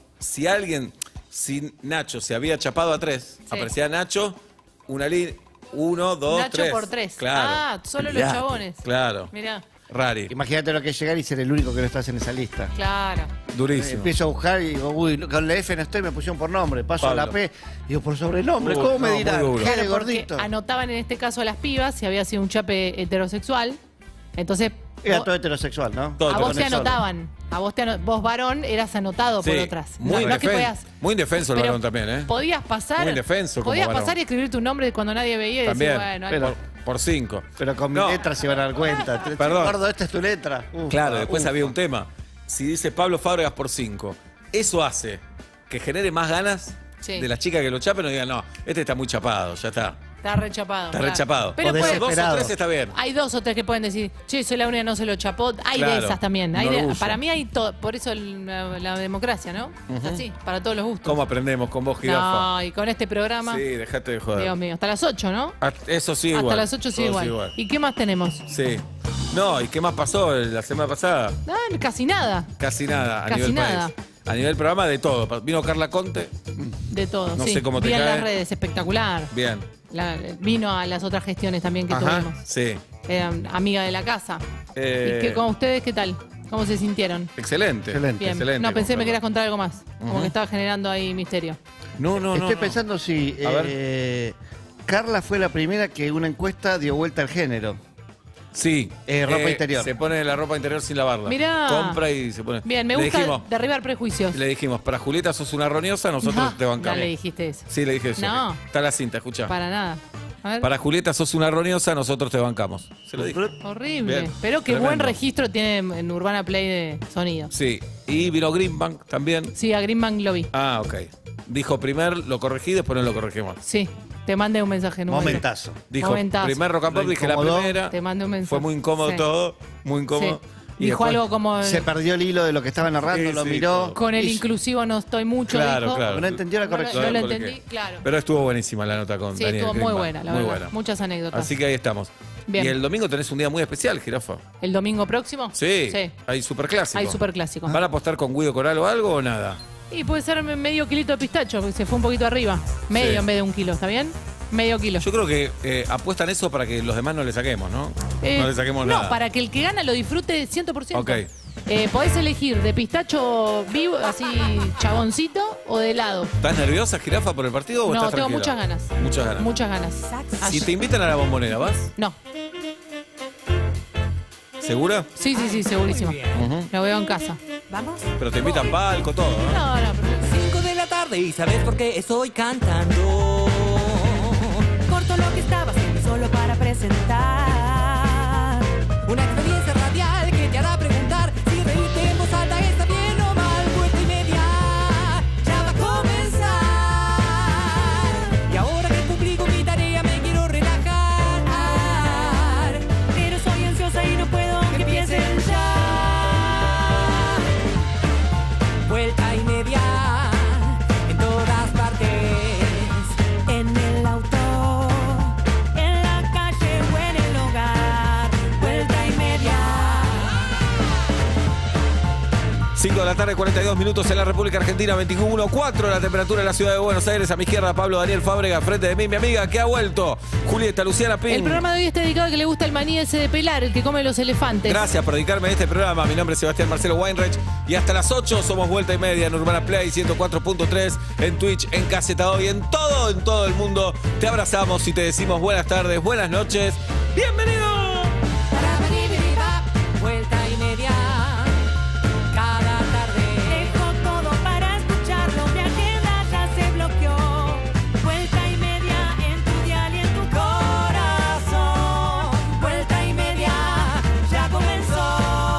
Si Nacho se había chapado a 3, Sí. aparecía Nacho, una línea, 1, 2, Nacho 3. por 3. Claro. Ah, solo los Mirá. chabones. Claro. Mirá, Rari. Imagínate lo que es llegar y ser el único que no estás en esa lista. claro. Durísimo. Empiezo a buscar y digo, uy, con la F no estoy, me pusieron por nombre. Paso a la Pablo. P, digo, por sobrenombre. Uy, ¿Cómo me no, dirán? muy duro. G de Claro, porque gordito. anotaban en este caso a las pibas si había sido un chape heterosexual. Entonces, Era vos- todo heterosexual, ¿no? Todo a vos te heterosexual. anotaban. A vos, vos varón eras anotado por Sí, otras. muy, no es que indefen- podías. muy indefenso el pero varón también, ¿eh? Podías pasar. Muy indefenso como Podías varón. pasar y escribir tu nombre cuando nadie veía y También. decir, bueno, Pero- Por 5. Pero con No. mi letra se iban a dar cuenta. Perdón. Gordo, esta es tu letra. Claro, después había un tema. Si dice Pablo Fábregas por 5, eso hace que genere más ganas Sí. de las chicas que lo chapen y digan, no, este está muy chapado, ya está. está rechapado. Está claro. rechapado. Pero O puede- Dos o desesperado. 3 está bien. hay 2 o 3 que pueden decir, che, soy la única que no se lo chapó. Hay de Claro, esas también. un orgullo. Para mí hay todo. Por eso la democracia, ¿no? Es así, para todos los gustos. ¿Cómo aprendemos con vos, jirafa? No, y con este programa, Sí, dejate de joder. Dios mío, hasta las 8, ¿no? Eso sí, Hasta igual. las 8 sí Todo igual. ¿Y qué más tenemos? Sí. No, ¿y qué más pasó la semana pasada? Ah, casi nada. Casi nada a Casi nivel nada. país. A nivel programa de todo. Vino Carla Conte, De todo. No sí. sé cómo te Vi en cae. las redes, espectacular. bien. Vino a las otras gestiones también que Ajá, tuvimos. sí. Era amiga de la casa. ¿Y qué, con ustedes qué tal? ¿Cómo se sintieron? Excelente. Excelente. Bien. Excelente. No, pensé con me querías Carla. contar algo más. Como que estaba generando ahí misterio. No, no, no. Estoy no. pensando si A ver. Carla fue la primera que una encuesta dio vuelta al género. Sí. Ropa interior. Se pone la ropa interior sin lavarla. Mirá. Compra y se pone. Bien, me Le gusta dijimos, derribar prejuicios. le dijimos, para Julieta sos una roñosa, nosotros No, te bancamos. no le dijiste eso. Sí, le dije eso. No. Está la cinta, escucha. Para nada. A ver. Para Julieta sos una roñosa, nosotros te bancamos. Se lo dije. Horrible. Bien. Pero qué Tremendo. buen registro tiene en Urbana Play de sonido. Sí. Y vino Greenbank también. Sí, a Greenbank lo vi. Ah, ok. Dijo primer, lo corregí, después no lo corregimos. Sí, te mandé un mensaje en un momento. Momentazo. Dijo Momentazo. primer rock and pop, Lo dije la incomodó. primera. Te mandé un mensaje. Fue muy incómodo Sí. todo, muy incómodo. Sí. Y Dijo después- algo como Se perdió el hilo de lo que estaba narrando, Sí, lo sí, miró. todo. con el y- inclusivo no estoy mucho, Claro, dijo. claro. No entendió la No lo- corrección. no lo Porque- entendí, claro. Pero estuvo buenísima la nota con Sí, Daniel estuvo muy Greenbank. buena, la Muy verdad. buena. Muchas anécdotas. Así que ahí estamos. Bien. Y el domingo tenés un día muy especial, Jirafa. ¿El domingo próximo? Sí. Hay superclásico. Hay superclásico. ¿Van a apostar con Guido Coral o algo o nada? Y puede ser medio kilito de pistacho, porque se fue un poquito arriba. Medio Sí. en vez de 1 kilo, ¿está bien? Medio kilo. Yo creo que apuestan eso para que los demás no le saquemos, ¿no? No le saquemos no, nada. para que el que gana lo disfrute 100%. Ok. Podés elegir de pistacho vivo, así chaboncito, o de helado. ¿Estás nerviosa, Jirafa, por el partido o No, estás tengo tranquila? muchas ganas. Muchas ganas. Muchas ganas. Si te invitan a la bombonera, ¿vas? No. ¿Segura? Sí, segurísimo. Lo veo en casa. ¿Vamos? Pero te invitan palco, todo, ¿no? No, pero 5 de la tarde y ¿sabes por qué estoy cantando? Corto lo que estaba haciendo solo para presentar una experiencia radial que te hará preguntar si reírte en voz alta está bien o mal. Vuelta y media ya va a comenzar. Y ahora que publico mi tarea me quiero relajar, pero soy ansiosa y no puedo que empiecen ya. Vuelta y media en todas partes, en el auto, en la calle o en el hogar. Vuelta y media. 5 de la tarde, 42 minutos en la República Argentina, 21.4 la temperatura en la ciudad de Buenos Aires. A mi izquierda, Pablo Daniel Fábrega, frente de mí, mi amiga que ha vuelto, Julieta Luciana Pin. el programa de hoy está dedicado a que le gusta el maní ese de pelar, el que come los elefantes. Gracias por dedicarme a este programa. Mi nombre es Sebastián Marcelo Weinreich y hasta las 8 somos Vuelta y Media en Urbana Play 104.3, en Twitch, en Caseta Hoy, en todo el mundo. Te abrazamos y te decimos buenas tardes, buenas noches. ¡Bienvenido! Vuelta y media. Cada tarde dejo todo para escucharlo. Mi agenda ya se bloqueó. Vuelta y media en tu dial y en tu corazón. Vuelta y media ya comenzó.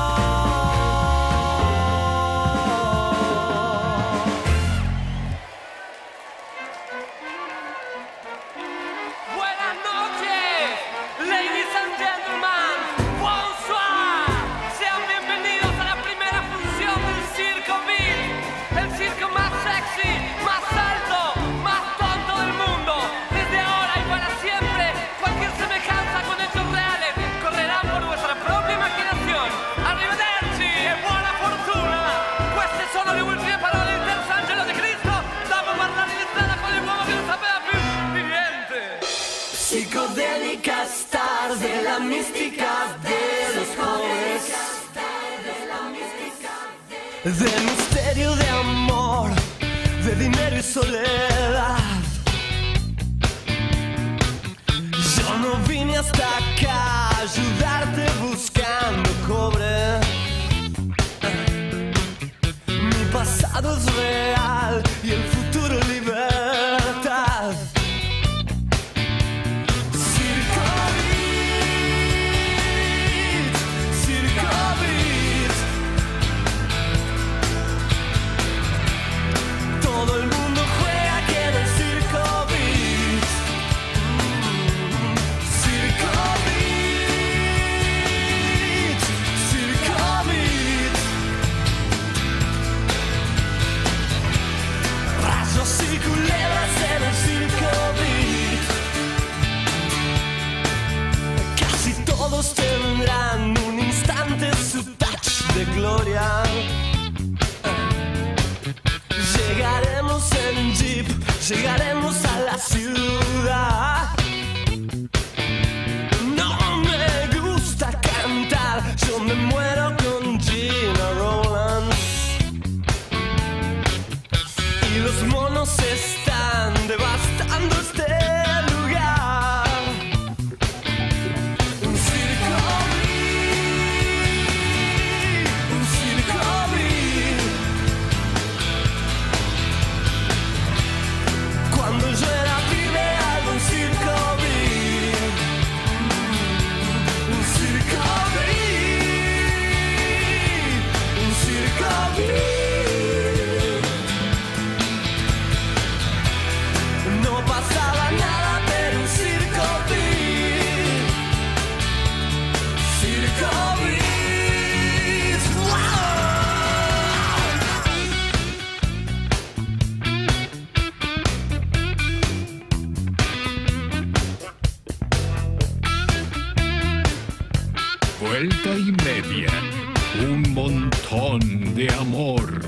Buenas noches, ladies and gentlemen, bonsoir. Sean bienvenidos a la primera función del Circo Beat, el circo más sexy, más alto, más tonto del mundo. Desde ahora y para siempre, cualquier semejanza con hechos reales correrán por vuestra propia imaginación. Arrivederci e buona fortuna. Queste sono le ultime parole del terzo angelo di Cristo dopo parlare di strada con l'uomo che non sapeva più di niente. Psicodélica stars de la mística de los jóvenes. De misterio, de amor, de dinero y soledad. Yo no vine hasta acá a ayudarte buscando cobre. Mi pasado es real y el futuro libertad. Circo Beat, Circo Beat. Todo el mundo juega aquí en el Circo Beat. Circo Beat, Circo Beat. Rayos y culebras en el Circo Beat. Casi todos tendrán un instante su touch de gloria. Llegaremos en jeep, llegaremos a la ciudad. No me gusta cantar, yo me muero con Gina Rowlands. Y los monos están devastando este lugar. Un circo beat, un circo beat. Vuelta y media. Un montón de amor.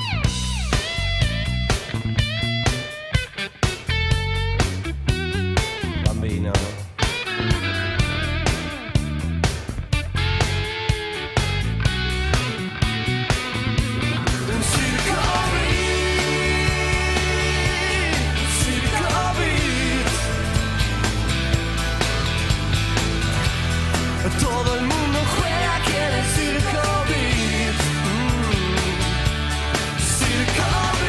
Bambino. Todo el mundo juega aquí en el Circo Beat. Circo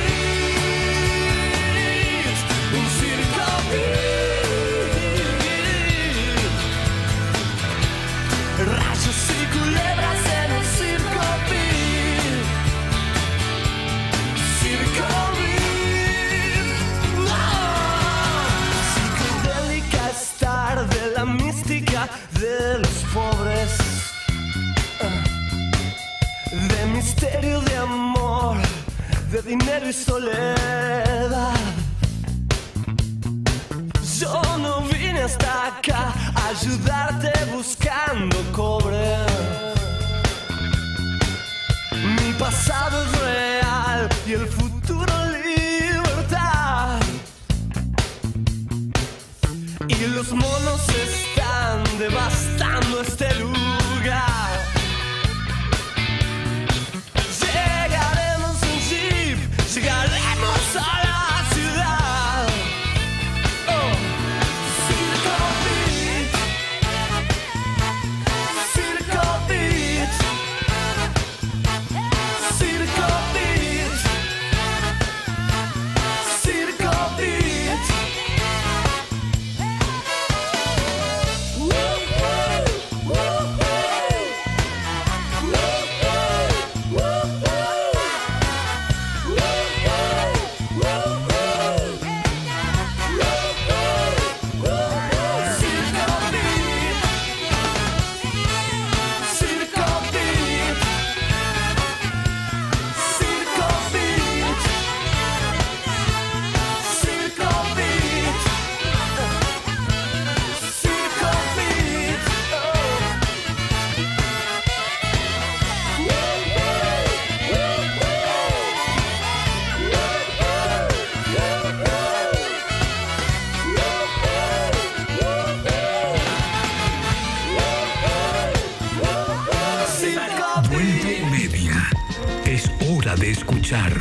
Beat. Un Circo Beat. Rayos y culebras en el Circo Beat. Circo Beat. ¡No! Psicodélica estar de la mística de los pobres, de misterio, de amor, de dinero y soledad. Yo no vine hasta acá a ayudarte buscando cobre. Mi pasado es real y el futuro libertad. Y los monos están devastando este lugar. Llegaremos en jeep, llegaremos a la ciudad. Oh, Circo Beat, Circo Beat, Circo Beat, Circo Beat. Vuelta y media. Es hora de escuchar.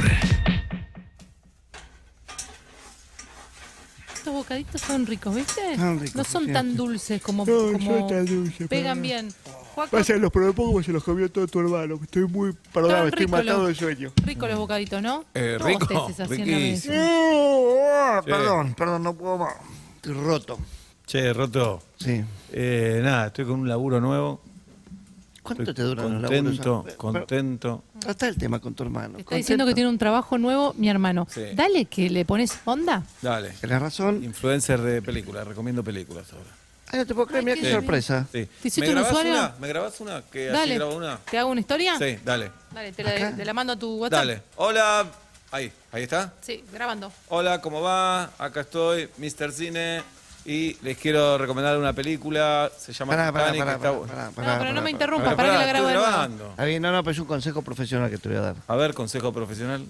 Estos bocaditos son ricos, ¿viste? Son ricos, no son sí. tan dulces como, No, como son tan dulces, pegan pero- bien. Juaco, Pasa los propongo como se los comió todo tu hermano. Estoy muy perdonado, estoy ricos matado los- de sueño. ricos los bocaditos, ¿no? No Rico, bosteces así en la riquísimo. mesa. Perdón, no puedo más. Estoy roto. Che, Roto. Sí. Nada, estoy con un laburo nuevo. ¿Cuánto Estoy te duran los contento, laburos? contento. Trata el tema con tu hermano. Está diciendo que tiene un trabajo nuevo, mi hermano. Sí. Dale que le pones onda. Dale. Tienes razón. Influencer de películas, recomiendo películas ahora. Ay, no te puedo creer, Ay, mira qué qué bien. sorpresa. Sí. ¿Te hiciste ¿Me un grabás usuario? una? ¿Me grabás una? ¿Que así Dale. grabo una? ¿Te hago una historia? Sí, dale. Dale, Acá. te la mando a tu WhatsApp. Dale. Hola. Ahí está. Sí, grabando. Hola, ¿cómo va? Acá estoy, Mr. Cine. Y les quiero recomendar una película. Se llama Titanic. Está bu- No, pero no me interrumpas, Pero para que la estoy grabo de nuevo. grabando. Está bien, no, pero es un consejo profesional que te voy a dar. A ver, consejo profesional.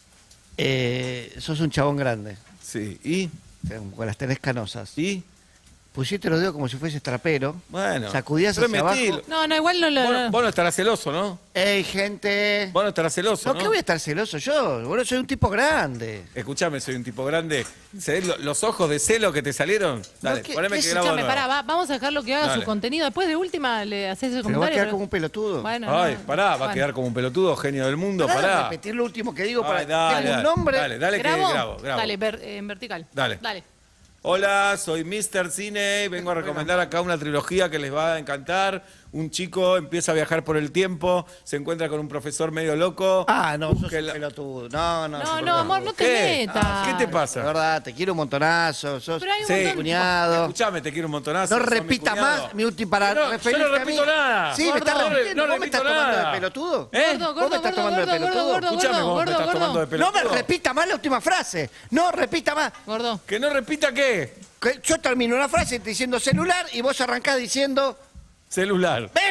Sos un chabón grande, Sí. ¿Y? con las tenés canosas. ¿Y? Pusiste los dedos como si fueses trapero. Bueno. Sacudías hacia remetilo. abajo. No, igual no lo... Vos no estarás celoso, ¿no? ¡Ey, gente! Vos no estarás celoso, No, ¿no? ¿qué voy a estar celoso yo? Bueno, soy un tipo grande. Escuchame, soy un tipo grande. ¿Se ven los ojos de celo que te salieron? Dale, ¿qué- poneme qué que grabo de Escúchame, nuevo. pará, vamos a dejarlo que haga Dale. su contenido. Después de última le haces ese Pero va a comentario. quedar pero- como un pelotudo. Bueno, Ay, no. pará, va a Bueno. quedar como un pelotudo, genio del mundo, Pará de pará. repetir lo último que digo para Ay, dale, tengo un dale, nombre. Dale, que ¿Grabo? grabo. Dale, en vertical. Dale. Dale. Hola, soy Mr. Cine. Vengo a recomendar acá una trilogía que les va a encantar. Un chico empieza a viajar por el tiempo, se encuentra con un profesor medio loco. Ah, no, sos un Búsquela. pelotudo. No, No, amor, no te ¿Qué? metas. ¿Qué te De pasa? verdad, te quiero un montonazo. Sos Pero hay un Sí. montón- cuñado. Escuchame, te quiero un montonazo. No sos mi repita cuñado. más mi última para No, yo referirte no a mí. repito nada. Sí, me estás Gordo. repitiendo. No ¿Vos me estás repito tomando nada. de pelotudo? ¿Eh? Gordo, ¿Vos me estás tomando de pelotudo? Escuchame, vos me estás tomando de pelotudo. No me repita más la última frase. No repita más. Gordo. ¿Que no repita qué? Que yo termino una frase diciendo celular y vos arrancás diciendo... Celular. ¡Ve!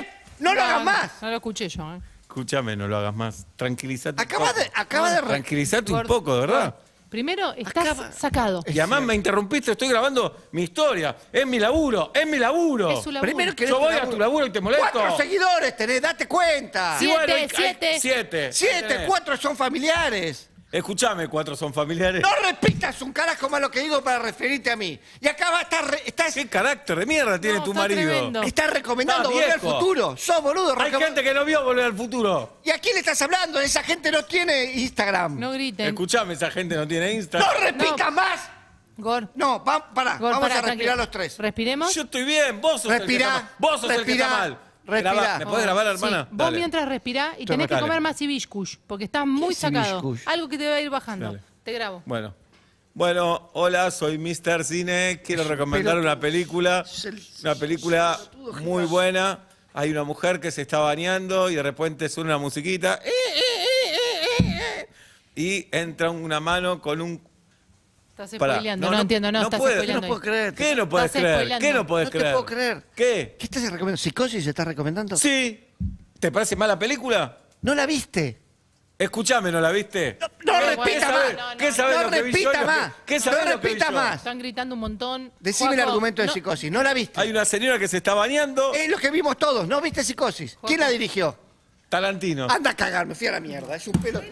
No lo hagas más. No lo escuché yo, Escúchame, no lo hagas más. Tranquilízate. Acaba de Tranquilízate un Gordo. poco, de verdad. Primero, estás sacado. Y además me interrumpiste, estoy grabando mi historia. Es mi laburo, es mi laburo. Es su laburo. Primero que Yo voy a tu laburo y te molesto. 4 seguidores tenés, date cuenta. Sí. Y bueno, Siete. 7. 4 son familiares. Escuchame, 4 son familiares. No repitas un carajo más lo que digo para referirte a mí. Y acá va a estar ¿Qué carácter de mierda tiene No, tu está marido? tremendo. estás recomendando Estás Volver al viejo. Futuro. Sos boludo. Hay gente que no vio Volver al Futuro. ¿Y a quién le estás hablando? Esa gente no tiene Instagram. No griten. Escuchame, esa gente no tiene Insta. ¡No repitas más! Gor. No, pará. Gor, Vamos pará, a respirar tranquilo. los tres. ¿Respiremos? Yo estoy bien, vos sos el que Respirá, está mal. Vos sos el que está mal. respirá. Grabá. ¿Me podés grabar, hermana? Sí. Vos Dale. mientras respirás y Yo tenés que dale. comer más hibiscus, porque estás muy es sacado. hibiscus? Algo que te va a ir bajando. Dale. Te grabo. Bueno, hola, soy Mr. Cine. Quiero recomendar una película. Una película muy buena. Hay una mujer que se está bañando y de repente suena una musiquita. Y entra una mano con un... Estás Pará. spoileando. No, entiendo, estás puedo, spoileando. no puedo creer. ¿Qué no puedes Estás creer? spoileando. ¿Qué no puedes No te creer? puedo creer. ¿Qué? ¿Qué estás recomendando? ¿Psicosis estás recomendando? Sí. ¿Te parece mala película? ¿No la viste? Escuchame, ¿no la viste? No ¿Qué repita sabés? más. ¿Qué sabés No lo que vi yo y repita lo que- más. ¿Qué sabés No lo que vi repita yo? más. Están gritando un montón. Decime el Juaco, argumento de no- Psicosis. ¿No la viste? Hay una señora que se está bañando. Es lo que vimos todos. ¿No viste Psicosis? ¿Quién la dirigió? Tarantino. Anda a cagar, me fui a la mierda. Es un pelo.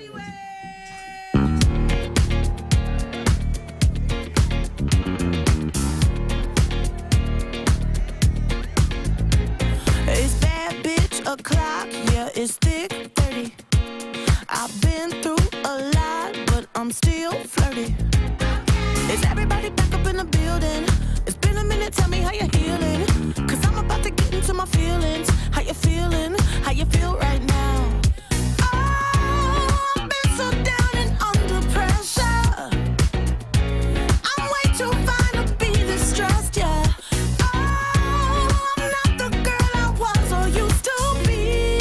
It's bad bitch o'clock, yeah, it's thick 30. I've been through a lot, but I'm still flirty. Is everybody back up in the building? It's been a minute, tell me how you're healing. Cause I'm about to get into my feelings. How you feeling? How you feel right now? Oh, I've been so down and under pressure. I'm way too fine to be distressed, yeah. Oh, I'm not the girl I was or used to be.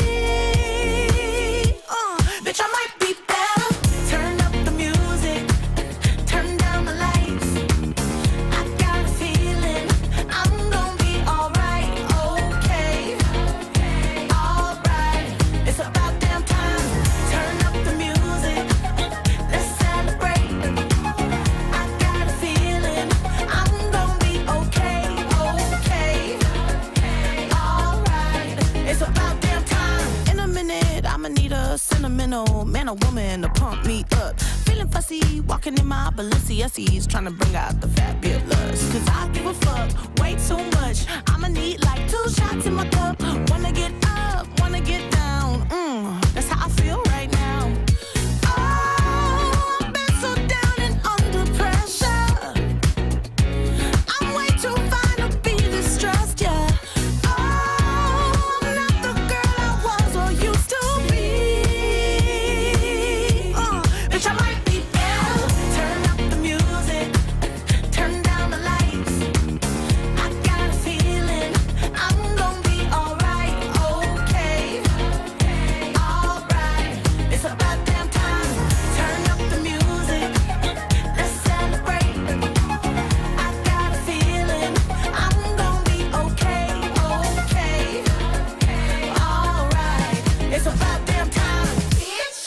Bitch, I might be better. Turn up the music, turn down the lights. I got a feeling I'm gonna be alright, okay, alright. It's about damn time. Turn up the music, let's celebrate. I got a feeling I'm gonna be okay, alright. It's about damn time. In a minute, I'ma need a sentimental man or woman to pump me up. Feeling fussy, walking in my Balenciennes, trying to bring out the fabulous. Cause I give a fuck way too much. I'ma need like 2 shots in my cup. Wanna get up, wanna get down. That's how I feel right now. Oh, I've been so down and under pressure. I'm way too fine to be distressed, yeah. Oh, I'm not the girl I was or used to be. Bitch, I might be better. Turn up the music, turn down the lights. I got a feeling I'm gonna be alright, okay, alright. It's about damn time. Turn up the music, let's celebrate. I got a feeling I'm gonna be okay, alright. It's about damn time, bitch.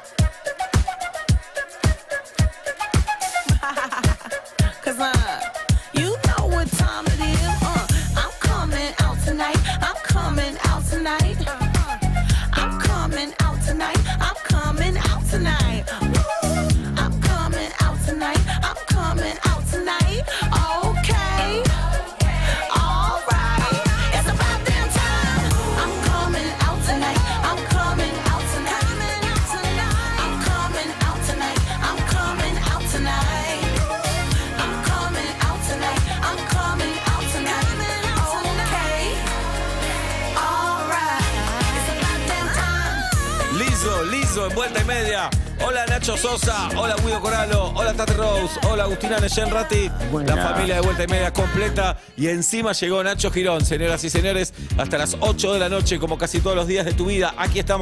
Cause you know what time it is. I'm coming out tonight. I'm coming out tonight. I'm coming out tonight. I'm coming out tonight. Woo. I'm coming out tonight. I'm coming out tonight. Okay. Alright. It's about damn time. I'm coming out tonight. I'm coming out tonight. I'm coming out tonight. I'm coming out tonight. I'm coming out tonight. I'm coming out tonight. Okay. Alright. It's about damn time. Liso, en vuelta y media. Hola Nacho Sosa, hola Guido Coralo, hola Tati Rose, hola Agustina Neyen Ratti. La familia de vuelta y media completa. Y encima llegó Nacho Girón, señoras y señores, hasta las 8 de la noche, como casi todos los días de tu vida. Aquí estamos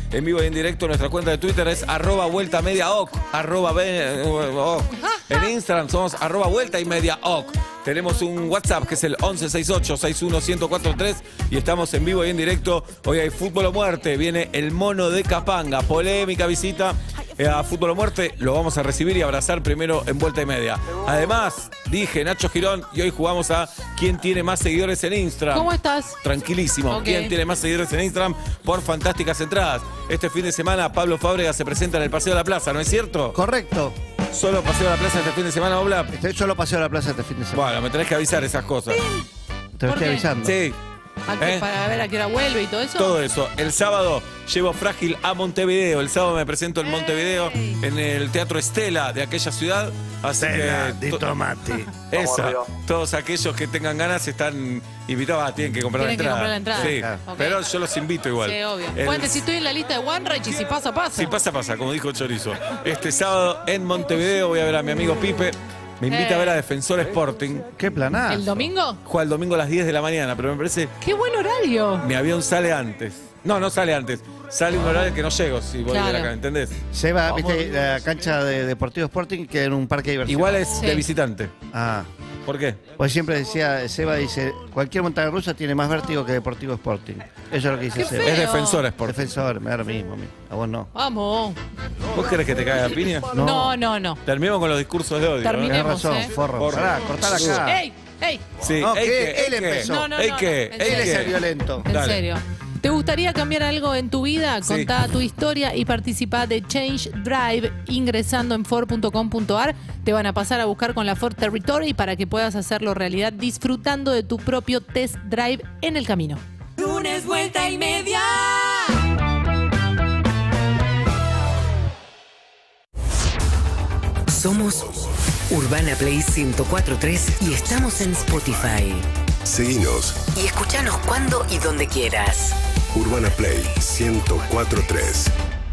en vivo y en directo. Nuestra cuenta de Twitter es @vueltamediaoc, @oc. En Instagram somos @vueltaymediaoc. Tenemos un WhatsApp que es el 1168-61-1043 y estamos en vivo y en directo. Hoy hay Fútbol o Muerte, viene el Mono de Capanga. Polémica visita a Fútbol o Muerte. Lo vamos a recibir y abrazar primero en Vuelta y Media. Además, dije Nacho Girón y hoy jugamos a ¿quién tiene más seguidores en Instagram? ¿Cómo estás? Tranquilísimo. Ok. ¿Quién tiene más seguidores en Instagram? Por fantásticas entradas. Este fin de semana Pablo Fábrega se presenta en el Paseo de la Plaza, ¿no es cierto? Correcto. Solo Paseo de la Plaza este fin de semana, Obla. Solo paseo a la plaza este fin de semana. Bueno, me tenés que avisar esas cosas. Te lo ¿por estoy qué? avisando. Sí. Para ver a qué hora vuelve y todo eso. Todo eso. El sábado llevo Frágil a Montevideo. El sábado me presento en Montevideo, en el Teatro Estela de aquella ciudad. Así Cena que de tomate. esa, todos aquellos que tengan ganas están invitados. Tienen que comprar la Tienen que entrada. comprar la entrada. Sí, Claro. Ok. pero yo los invito igual. Sí, obvio. El- Pueden decir, estoy en la lista de OneRage y si pasa, pasa. Si pasa, pasa, como dijo Chorizo. Este sábado en Montevideo voy a ver a mi amigo Pipe. Me invita a ver a Defensor Sporting. Qué planazo. ¿El domingo? Juega el domingo a las 10 de la mañana, pero me parece ¡Qué buen horario! mi avión sale antes. No sale antes. Sale un horario que no llego si voy a ir Claro. acá, ¿entendés? Seba, viste la cancha de Deportivo Sporting que en un parque de diversión. Igual es Sí. de visitante. Ah. ¿Por qué? Pues siempre decía, Seba dice, cualquier montaña rusa tiene más vértigo que Deportivo Sporting. Eso es lo que dice Qué Seba. feo. Es Defensor Sporting. Defensor, me da lo mismo a mí. A vos no. Vamos. ¿Vos querés que te caiga la piña? No. Terminemos con los discursos de odio. ¿no? Terminemos. Tenés razón, ¿eh? forro. Forro. Pará, cortala acá. ¡Ey! ¡Ey! Sí, No, ey que que, él ey que. empezó. No, Ey no, que, no. ey Él es el que. violento. En Dale. serio. ¿Te gustaría cambiar algo en tu vida? Sí. Contá tu historia y participa de Change Drive ingresando en Ford.com.ar. Te van a pasar a buscar con la Ford Territory para que puedas hacerlo realidad disfrutando de tu propio test drive en el camino. Lunes vuelta y media. Somos Urbana Play 104.3 y estamos en Spotify. Seguinos, Y escuchanos cuando y donde quieras. Urbana Play 104.3.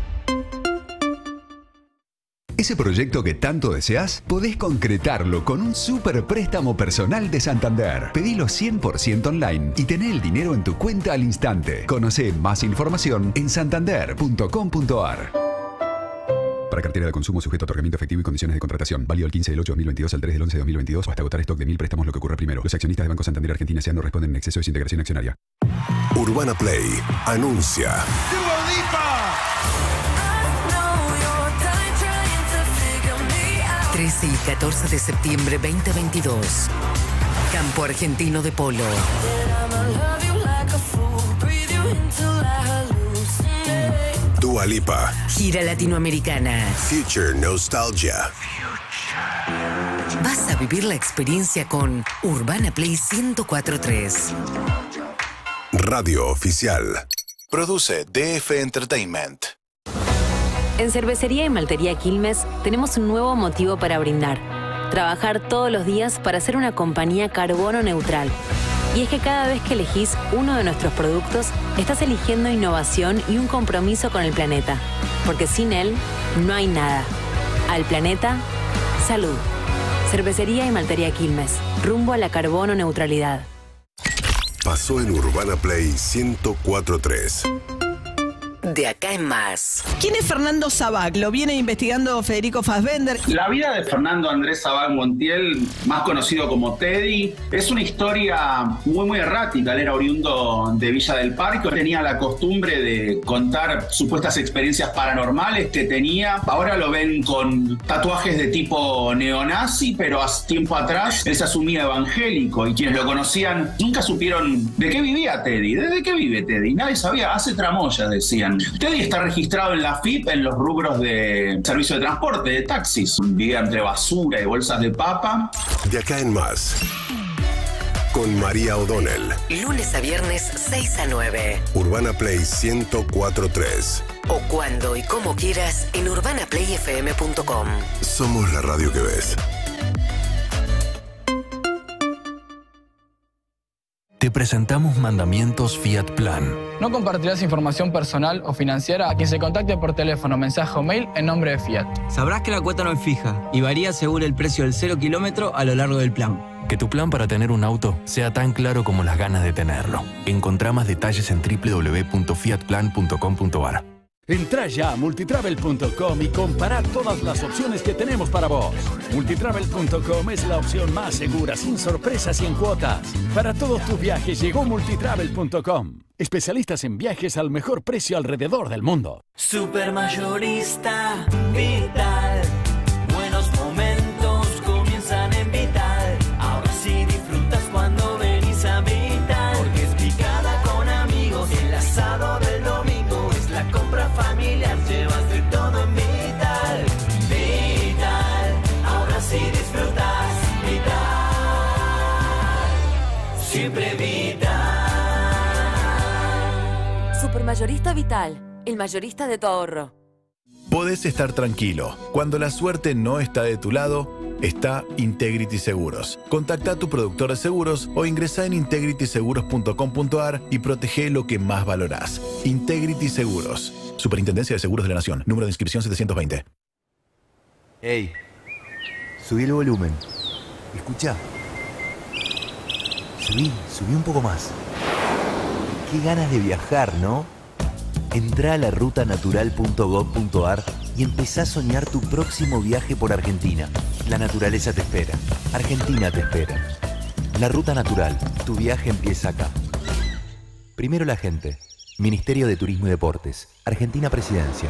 Ese proyecto que tanto deseas, podés concretarlo con un super préstamo personal de Santander. Pedilo 100% online y tené el dinero en tu cuenta al instante. Conoce más información en santander.com.ar. Para cartera de consumo sujeto a otorgamiento efectivo y condiciones de contratación. Válido el 15 del 8 de 2022 al 3 del 11 de 2022 o hasta agotar stock de 1000 préstamos lo que ocurra primero. Los accionistas de Banco Santander Argentina S.A. no responden en exceso de su integración accionaria. Urbana Play anuncia. 13 y 14 de septiembre 2022. Campo Argentino de Polo. Dua Lipa. Gira Latinoamericana. Future Nostalgia. Vas a vivir la experiencia con Urbana Play 104.3. Radio Oficial. Produce DF Entertainment. En Cervecería y Maltería Quilmes tenemos un nuevo motivo para brindar. Trabajar todos los días para ser una compañía carbono neutral. Y es que cada vez que elegís uno de nuestros productos, estás eligiendo innovación y un compromiso con el planeta. Porque sin él, no hay nada. Al planeta, salud. Cervecería y Maltería Quilmes. Rumbo a la carbono neutralidad. Pasó en Urbana Play 104.3. De acá en más. ¿Quién es Fernando Sabac? Lo viene investigando Federico Fassbender. La vida de Fernando Andrés Sabac Montiel, más conocido como Teddy, es una historia muy errática. Él era oriundo de Villa del Parque, tenía la costumbre de contar supuestas experiencias paranormales que tenía. Ahora lo ven con tatuajes de tipo neonazi, pero hace tiempo atrás él se asumía evangélico y quienes lo conocían nunca supieron de qué vivía Teddy. ¿De qué vive Teddy? Nadie sabía, hace tramoya, decían. Teddy está registrado en la FIP en los rubros de servicio de transporte, de taxis. Vive entre basura y bolsas de papa. De acá en más. Con María O'Donnell. Lunes a viernes 6 a 9. Urbana Play 104.3. O cuando y como quieras en urbanaplayfm.com. Somos la radio que ves. Te presentamos Mandamientos Fiat Plan. No compartirás información personal o financiera a quien se contacte por teléfono, mensaje o mail en nombre de Fiat. Sabrás que la cuota no es fija y varía según el precio del 0 kilómetro a lo largo del plan. Que tu plan para tener un auto sea tan claro como las ganas de tenerlo. Encontrá más detalles en www.fiatplan.com.ar. Entrá ya a multitravel.com y compará todas las opciones que tenemos para vos. Multitravel.com es la opción más segura, sin sorpresas y en cuotas. Para todos tus viajes llegó multitravel.com. Especialistas en viajes al mejor precio alrededor del mundo. Supermayorista Vital. Buenos momentos comienzan en Vital. Ahora sí disfrutas cuando venís a Vital. Porque es picada con amigos. El asado del domingo es la compra familiar. Llevas de todo en Vital. Vital. Ahora sí disfrutas. Vital. Siempre Vital. Supermayorista Vital. El mayorista de tu ahorro. Podés estar tranquilo. Cuando la suerte no está de tu lado, está Integrity Seguros. Contacta a tu productor de seguros o ingresá en integrityseguros.com.ar y protege lo que más valorás. Integrity Seguros. Superintendencia de Seguros de la Nación. Número de inscripción 720. Hey, subí el volumen. Escucha. Subí un poco más. Qué ganas de viajar, ¿no? Entrá a larutanatural.gov.ar y empezá a soñar tu próximo viaje por Argentina. La naturaleza te espera. Argentina te espera. La Ruta Natural. Tu viaje empieza acá. Primero la gente. Ministerio de Turismo y Deportes. Argentina Presidencia.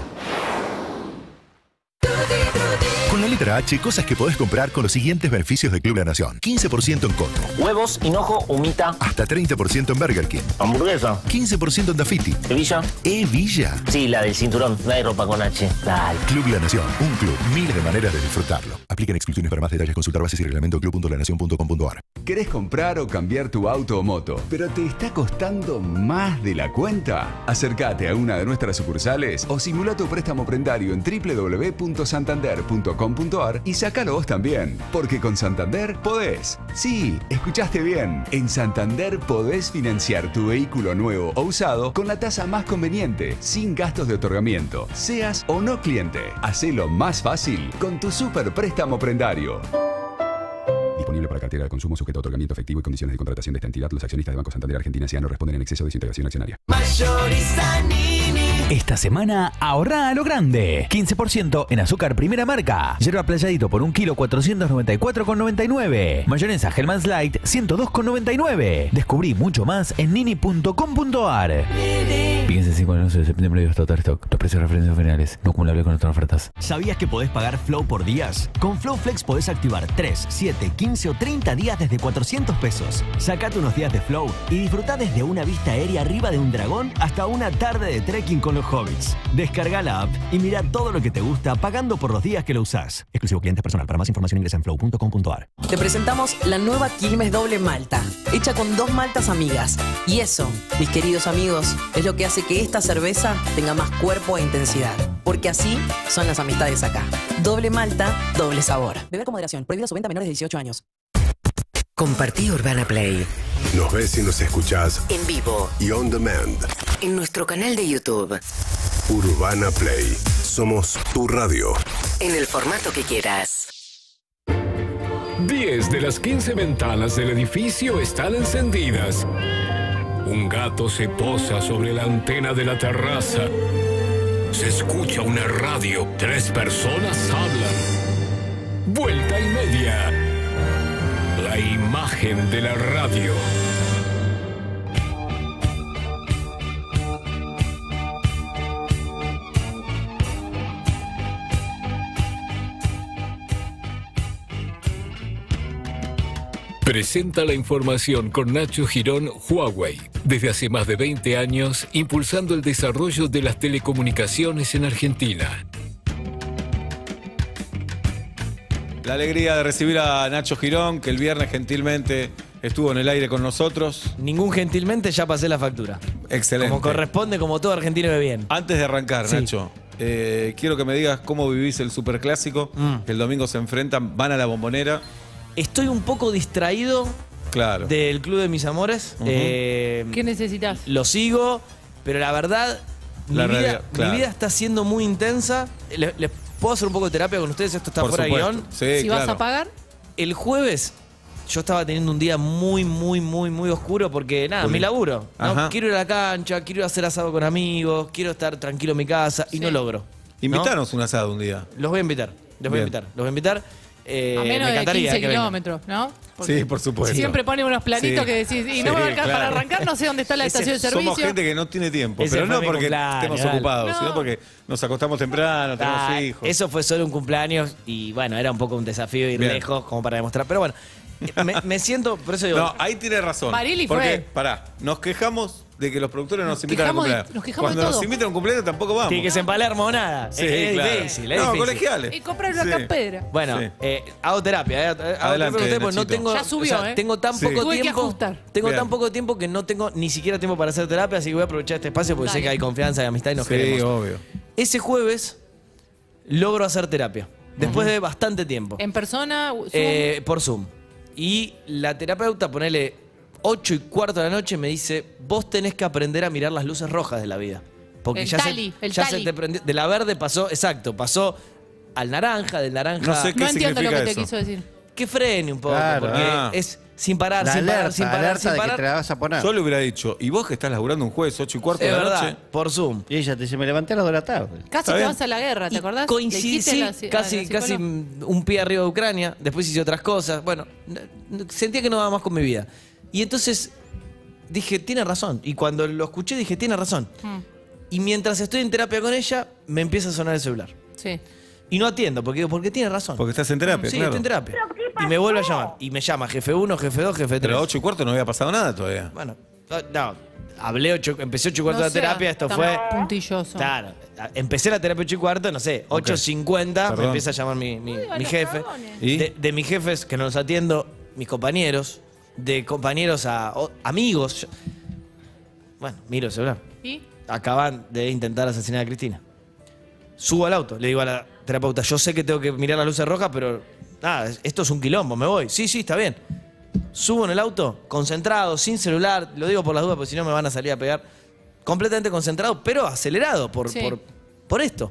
Con la letra H, cosas que podés comprar con los siguientes beneficios de Club La Nación. 15% en Coto. Huevos, hinojo, humita. Hasta 30% en Burger King. Hamburguesa. 15% en Dafiti. ¿Villa? ¿Villa? Sí, la del cinturón. No hay ropa con H. Dale. Club La Nación. Un club. Miles de maneras de disfrutarlo. Aplican exclusiones. Para más detalles consultar bases y reglamento club.lanacion.com.ar. ¿Querés comprar o cambiar tu auto o moto, pero te está costando más de la cuenta? Acércate a una de nuestras sucursales o simula tu préstamo prendario en www.santander.com.ar y sácalo vos también, porque con Santander podés. Sí, escuchaste bien. En Santander podés financiar tu vehículo nuevo o usado con la tasa más conveniente, sin gastos de otorgamiento, seas o no cliente. Hacelo más fácil con tu super préstamo prendario. Disponible para cartera de consumo sujeto a otorgamiento efectivo y condiciones de contratación de esta entidad. Los accionistas de Banco Santander Argentina S.A. no responden en exceso de su integración accionaria. Mayorista Nini. Esta semana ahorrá a lo grande. 15% en azúcar primera marca. Yerba Playadito por 1 kilo 494,99. Mayonesa Hellmann's Light 102,99. Descubrí mucho más en nini.com.ar. Fíjense 5 al 11 de septiembre y hasta total stock. Los precios de referencia finales no acumulables con otras ofertas. ¿Sabías que podés pagar Flow por días? Con Flow Flex podés activar 3, 7, 15 o 30 días desde 400 pesos. Sacate unos días de Flow y disfrutá desde una vista aérea arriba de un dragón hasta una tarde de trekking con los hobbits. Descarga la app y mira todo lo que te gusta pagando por los días que lo usás. Exclusivo cliente personal. Para más información ingresa en flow.com.ar. Te presentamos la nueva Quilmes Doble Malta, hecha con 2 maltas amigas. Y eso, mis queridos amigos, es lo que hace que esta cerveza tenga más cuerpo e intensidad. Porque así son las amistades acá. Doble malta, doble sabor. Beber con moderación. Prohibida su venta a menores de 18 años. Compartí Urbana Play. Nos ves y nos escuchás En vivo. y on demand. En nuestro canal de YouTube. Urbana Play. Somos tu radio. En el formato que quieras. 10 de las 15 ventanas del edificio están encendidas. Un gato se posa sobre la antena de la terraza. Se escucha una radio. 3 personas hablan. Vuelta y media. La imagen de la radio. Presenta la información con Nacho Girón, Huawei. Desde hace más de 20 años, impulsando el desarrollo de las telecomunicaciones en Argentina. La alegría de recibir a Nacho Girón, que el viernes gentilmente estuvo en el aire con nosotros. Ningún gentilmente, ya pasé la factura. Excelente. Como corresponde, como todo argentino ve bien. Antes de arrancar, Sí. Nacho, quiero que me digas cómo vivís el Superclásico. Que el domingo se enfrentan, van a la Bombonera. Estoy un poco distraído Claro. del Club de Mis Amores. ¿Qué necesitas? Lo sigo, pero la verdad, La mi realidad, claro. vida está siendo muy intensa. ¿Les puedo hacer un poco de terapia con ustedes? Esto está Por fuera de supuesto. guión. Sí, Si claro. vas a pagar, El jueves yo estaba teniendo un día muy, muy, muy, muy oscuro porque, nada, mi laburo. ¿no? Ajá. Quiero ir a la cancha, quiero ir a hacer asado con amigos, quiero estar tranquilo en mi casa y no logro. Invítanos un asado un día. Los voy a invitar, los voy a invitar. A menos me de encantaría 15 que vengan. kilómetros, ¿no? Porque Sí, por supuesto. siempre pone unos planitos que decís, y no me va a alcanzar para arrancar, no sé dónde está la estación de servicio. Somos gente que no tiene tiempo, Ese pero fue no mi porque cumpleaños, estemos dale. ocupados, No. sino porque nos acostamos temprano, tenemos hijos. Eso fue solo un cumpleaños y bueno, era un poco un desafío ir Bien. lejos como para demostrar. Pero bueno, me siento, por eso digo. No, ahí tiene razón. Marili porque, fue. pará, nos quejamos de que los productores nos invitan a quejamos de- cumpleaños. nos quejamos Cuando de nos todo. invitan a un cumpleaños tampoco vamos. Tiene que ser en Palermo o nada. Sí, es claro. difícil, es No, difícil. colegiales. Y comprar una Sí. campera. Bueno, Sí. hago terapia. Hago Adelante, terapia con ustedes porque no Nachito. tengo. Ya subió, tengo tan Sí. poco Tuve que tiempo. ajustar. Tengo Bien. tan poco tiempo que no tengo ni siquiera tiempo para hacer terapia, así que voy a aprovechar este espacio porque sé Dale. que hay confianza y amistad y nos Sí, queremos. obvio. Ese jueves logro hacer terapia. Después de bastante tiempo. En persona, Zoom. Por Zoom. Y la terapeuta, ponele 8:15 de la noche, me dice: vos tenés que aprender a mirar las luces rojas de la vida. Porque El ya, tali, el ya tali. se te prendió. De la verde pasó, exacto, pasó al naranja, del naranja. No sé qué no entiendo lo que significa te eso. quiso decir. Que frene un poco, Claro. porque Ah. es sin parar, La sin parar, alerta, sin parar, alerta sin de que parar. te la vas a poner. Yo le hubiera dicho, ¿y vos que estás laburando un jueves 8:15 Es de la verdad, noche? por Zoom. Y ella te dice, me levanté a las 2 de la tarde. Casi ¿Está te bien? vas a la guerra, ¿te acordás? Coincidí, Le dijiste sí, a la casi psicóloga. un pie arriba de Ucrania. Después hice otras cosas. Bueno, sentía que no daba más con mi vida. Y entonces dije, tiene razón. Y cuando lo escuché dije, tiene razón. Y mientras estoy en terapia con ella, me empieza a sonar el celular. Sí. Y no atiendo, porque tiene razón. Porque estás en terapia, Sí, claro. estoy en terapia. Y me vuelve a llamar. Y me llama jefe 1, jefe 2, jefe 3. Pero a 8:15 no había pasado nada todavía. Bueno, no, empecé 8:15 No la sea terapia, esto tan fue... puntilloso. Claro, empecé la terapia 8:15, no sé, 8:50 me Perdón. empieza a llamar mi jefe. ¿Y? De mis jefes que no los atiendo, mis compañeros, de compañeros a amigos. Bueno, miro el celular. ¿Y? Acaban de intentar asesinar a Cristina. Subo al auto, le digo a la terapeuta, yo sé que tengo que mirar las luces rojas, pero nada, esto es un quilombo, me voy. Sí, está bien. Subo en el auto, concentrado, sin celular, lo digo por las dudas, porque si no me van a salir a pegar. Completamente concentrado, pero acelerado por esto.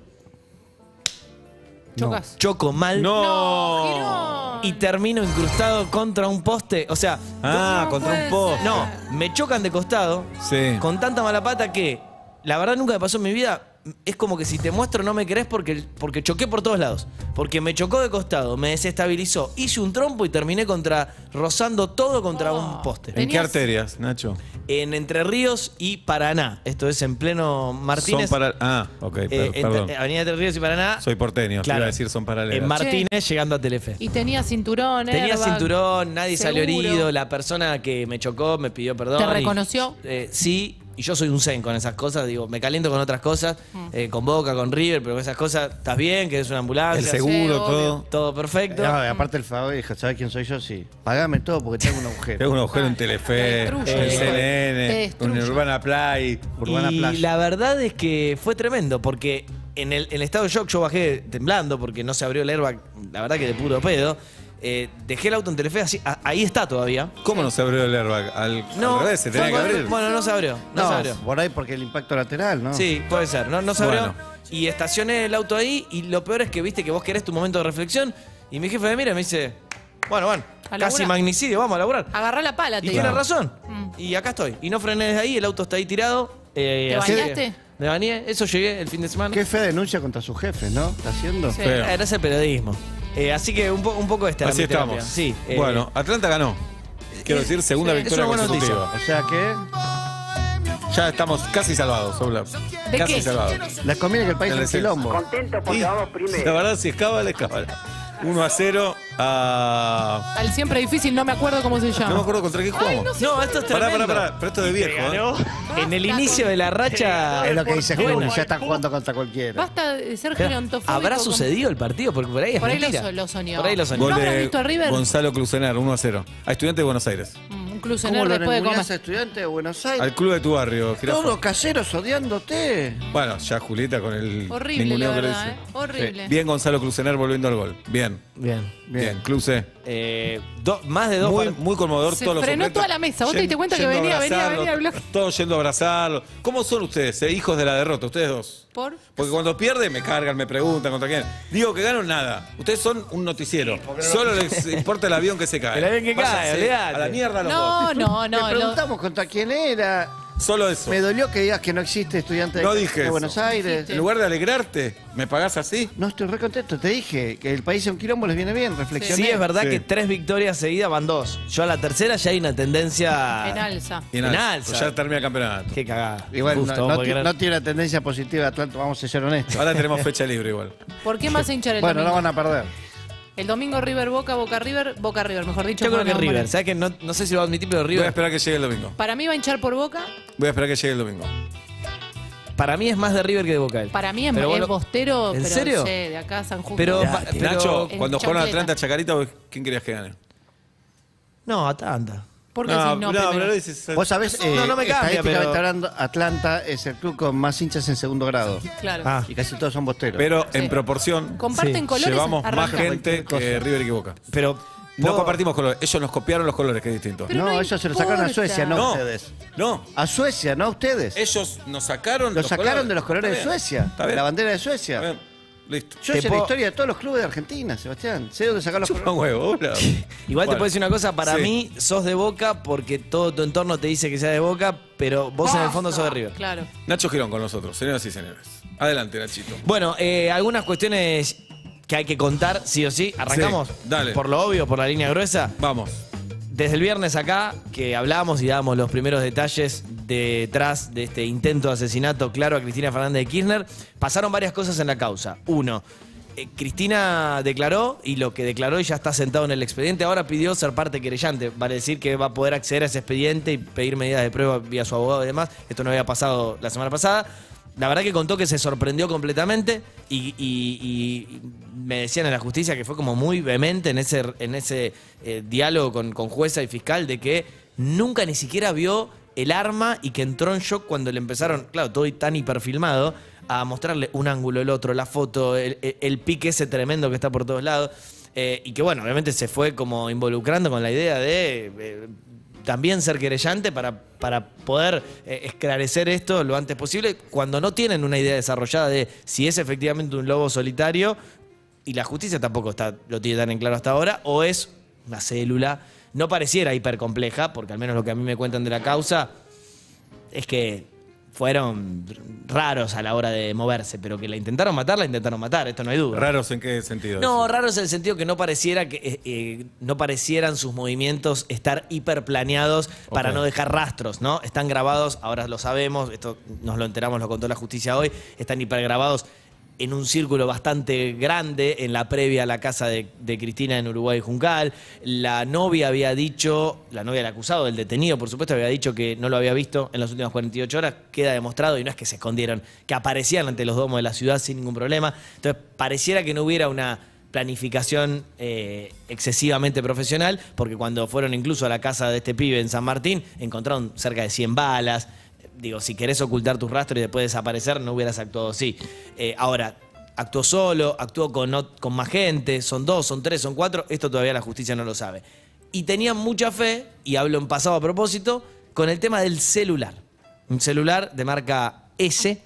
Chocas. Choco mal. ¡No! Y termino incrustado contra un poste. O sea, Contra un poste. no, me chocan de costado Sí. con tanta mala pata que la verdad nunca me pasó en mi vida. Es como que si te muestro no me querés porque choqué por todos lados. Porque me chocó de costado, me desestabilizó, hice un trompo y terminé rozando todo contra un poste. ¿En qué arterias, Nacho? En Entre Ríos y Paraná. Esto es en pleno Martínez. Ok, Entre perdón. Avenida Entre Ríos y Paraná. Soy porteño, te Claro. iba a decir son paralelas. En Martínez, llegando a Telefe. Y tenía cinturón, Tenía airbag, cinturón, nadie salió seguro. herido. La persona que me chocó me pidió perdón. ¿Te y- reconoció? Sí, y yo soy un zen con esas cosas. Digo, me caliento con otras cosas, con Boca, con River, pero con esas cosas, ¿estás bien? ¿Que es una ambulancia? El seguro, Sí, todo. obvio, todo perfecto. No, y aparte el favor, dijo, ¿sabes quién soy yo? Sí. Pagame todo porque tengo un agujero. Tengo un agujero en Telefe, en destruye. Te CNN, destruye. en Urbana Play. Urbana y Playa. la verdad es que fue tremendo, porque en el estado de shock yo bajé temblando, porque no se abrió el airbag, la verdad que de puro pedo. Dejé el auto en Telefe, así, ahí está todavía. ¿Cómo no se abrió el airbag? Al revés, se tenía que abrir. Bueno, no se abrió. No, se abrió. Por ahí porque el impacto lateral, ¿no? Sí, puede ser. No se abrió. Bueno. Y estacioné el auto ahí y lo peor es que viste que vos querés tu momento de reflexión y mi jefe me mira y me dice, bueno, A casi laburar. magnicidio, vamos a laburar. Agarrá la pala, te Y digo. tiene razón. Y acá estoy. Y no frené desde ahí, el auto está ahí tirado. ¿Te así que bañaste? Me bañé, eso llegué el fin de semana. Qué fea denuncia contra sus jefes, ¿no? ¿Está haciendo? Sí. Era ese periodismo. Así que un poco esta era Así mi terapia. estamos. Sí, Bueno, Atlanta ganó. Quiero decir, segunda sí, es victoria una buena consecutiva. O sea que Ya estamos casi salvados, Oblap. ¿De Casi qué? salvados. les conviene que el país El sea un descenso. quilombo. Contento porque Y, vamos primero. la verdad, si es cábala, es cábala. 1-0 a... Al siempre difícil, no me acuerdo cómo se llama. No me acuerdo contra qué jugamos. No, esto es tremendo. Pará. Pero esto es de viejo, ¿eh? En el inicio de la racha. Es lo que dice Juli, Bueno, ya están jugando contra cualquiera. Basta de ser gerontofóbico. ¿Habrá con- sucedido el partido? Porque por ahí es Por ahí mentira. lo soñó. Por ahí lo soñó. ¿No Gol habrás de visto a River? Gonzalo Clusenar, 1-0. A Estudiantes de Buenos Aires. Un Clusener ¿Cómo lo después de comer. ninguneás a Estudiantes de Buenos Aires? Al club de tu barrio, jirafa. Todos caseros odiándote. Bueno, ya Julieta con el Horrible, ninguneo la que le verdad, dice. Horrible. Sí. Bien Gonzalo Clusener volviendo al gol. Bien. Bien. Cluse. Más de dos. Muy conmovedor Se todos los frenó suplentes. toda la mesa. Vos te Yen- diste cuenta que yendo a venía abrazarlo, el bloque. Todos yendo a abrazarlo. ¿Cómo son ustedes, hijos de la derrota? Ustedes dos. ¿Por? Porque cuando pierden me cargan, me preguntan contra quién. Digo que ganan nada. Ustedes son un noticiero. Solo les importa el avión que se cae. El avión que cae, Váyanse olvidate. a la mierda los No, dos. no, no. Le preguntamos contra quién era. Solo eso. Me dolió que digas que no existe estudiante No de, dije de eso. Buenos Aires. En lugar de alegrarte, ¿me pagás así? No, estoy re contento. Te dije que el país es un quilombo, les viene bien. Reflexioné. Sí, es verdad que 3 victorias seguidas van 2. Yo a la tercera ya hay una tendencia. En alza. Y En alza. Pues ya termina el campeonato. Qué cagada. Igual Justo, no porque eran- tiene una tendencia positiva Atlanta, vamos a ser honestos. Ahora tenemos fecha libre igual. ¿Por qué más hinchar el Bueno, domingo? no van a perder. El domingo River Boca, Boca River, mejor dicho. Yo creo por que no, River. bueno. ¿Sabes que no sé si lo va a admitir, pero Voy a River. esperar que llegue el domingo. Para mí va a hinchar por Boca. Voy a esperar que llegue el domingo. Para mí es más de River que de Boca. él. Para mí es, Pero es bueno, bostero, ¿en pero serio? sí, de acá a San Justo. Pero- Nacho, en cuando jugaron chancleta. Atlanta Chacarita, ¿vos ¿quién querías que gane? No, Atlanta. ¿Por qué decís no primero? pero dices. Vos sabés, No me cambia, estadísticamente pero- hablando, Atlanta es el club con más hinchas en segundo grado. Claro. Ah. Y casi todos son bosteros. Pero Sí. en proporción, Comparten colores. llevamos más arranca. gente Cualquier que cosa. River y que Boca. Pero. No vos- compartimos colores. Ellos nos copiaron los colores, que es distinto. Pero no, no ellos se lo sacaron a importa. Suecia, no, No. a ustedes. No, A Suecia, no a ustedes. ellos nos sacaron Lo sacaron colores. de los colores de Está bien, Suecia, Está de bien. la bandera de Está Suecia. bien. Listo. Yo Te sé la puedo- historia de todos los clubes de Argentina, Sebastián. Sé dónde sacar los Chupa colores. huevo, hola. Igual te Bueno. puedo decir una cosa, para Sí. mí sos de Boca porque todo tu entorno te dice que sea de Boca, pero vos en el fondo sos de River. Claro. Nacho Girón con nosotros, señoras y señores. Adelante, Nachito. Bueno, algunas cuestiones que hay que contar, sí o sí. ¿Arrancamos? Sí, dale. Por lo obvio, por la línea gruesa. Vamos. Desde el viernes acá, que hablábamos y dábamos los primeros detalles detrás de este intento de asesinato claro a Cristina Fernández de Kirchner, pasaron varias cosas en la causa. Uno, Cristina declaró, y lo que declaró y ya está sentado en el expediente, ahora pidió ser parte querellante. Vale decir que va a poder acceder a ese expediente y pedir medidas de prueba vía su abogado y demás. Esto no había pasado la semana pasada. La verdad que contó que se sorprendió completamente y me decían en la justicia que fue como muy vehemente en ese diálogo con jueza y fiscal de que nunca ni siquiera vio el arma y que entró en shock cuando le empezaron, claro, todo tan hiperfilmado, a mostrarle un ángulo, el otro, la foto, el pique ese tremendo que está por todos lados. Y que bueno, obviamente se fue como involucrando con la idea de también ser querellante para poder esclarecer esto lo antes posible, cuando no tienen una idea desarrollada de si es efectivamente un lobo solitario, y la justicia tampoco lo tiene tan en claro hasta ahora, o es una célula. No pareciera hipercompleja, porque al menos lo que a mí me cuentan de la causa es que fueron raros a la hora de moverse, pero que la intentaron matar, esto no hay duda. ¿Raros en qué sentido? No, raros en el sentido que no pareciera que no parecieran sus movimientos estar hiperplaneados para no dejar rastros, ¿no? Están grabados, ahora lo sabemos, esto nos lo enteramos, lo contó la justicia hoy, están hipergrabados en un círculo bastante grande en la previa a la casa de Cristina en Uruguay Juncal. La novia había dicho, la novia del acusado, del detenido, por supuesto, había dicho que no lo había visto en las últimas 48 horas. Queda demostrado, y no es que se escondieron, que aparecían ante los domos de la ciudad sin ningún problema. Entonces, pareciera que no hubiera una planificación excesivamente profesional, porque cuando fueron incluso a la casa de este pibe en San Martín, encontraron cerca de 100 balas. Digo, si querés ocultar tus rastros y después desaparecer, no hubieras actuado así. Ahora, actuó solo, actuó con más gente, son 2, son 3, son 4, esto todavía la justicia no lo sabe. Y tenían mucha fe, y hablo en pasado a propósito, con el tema del celular. Un celular de marca S,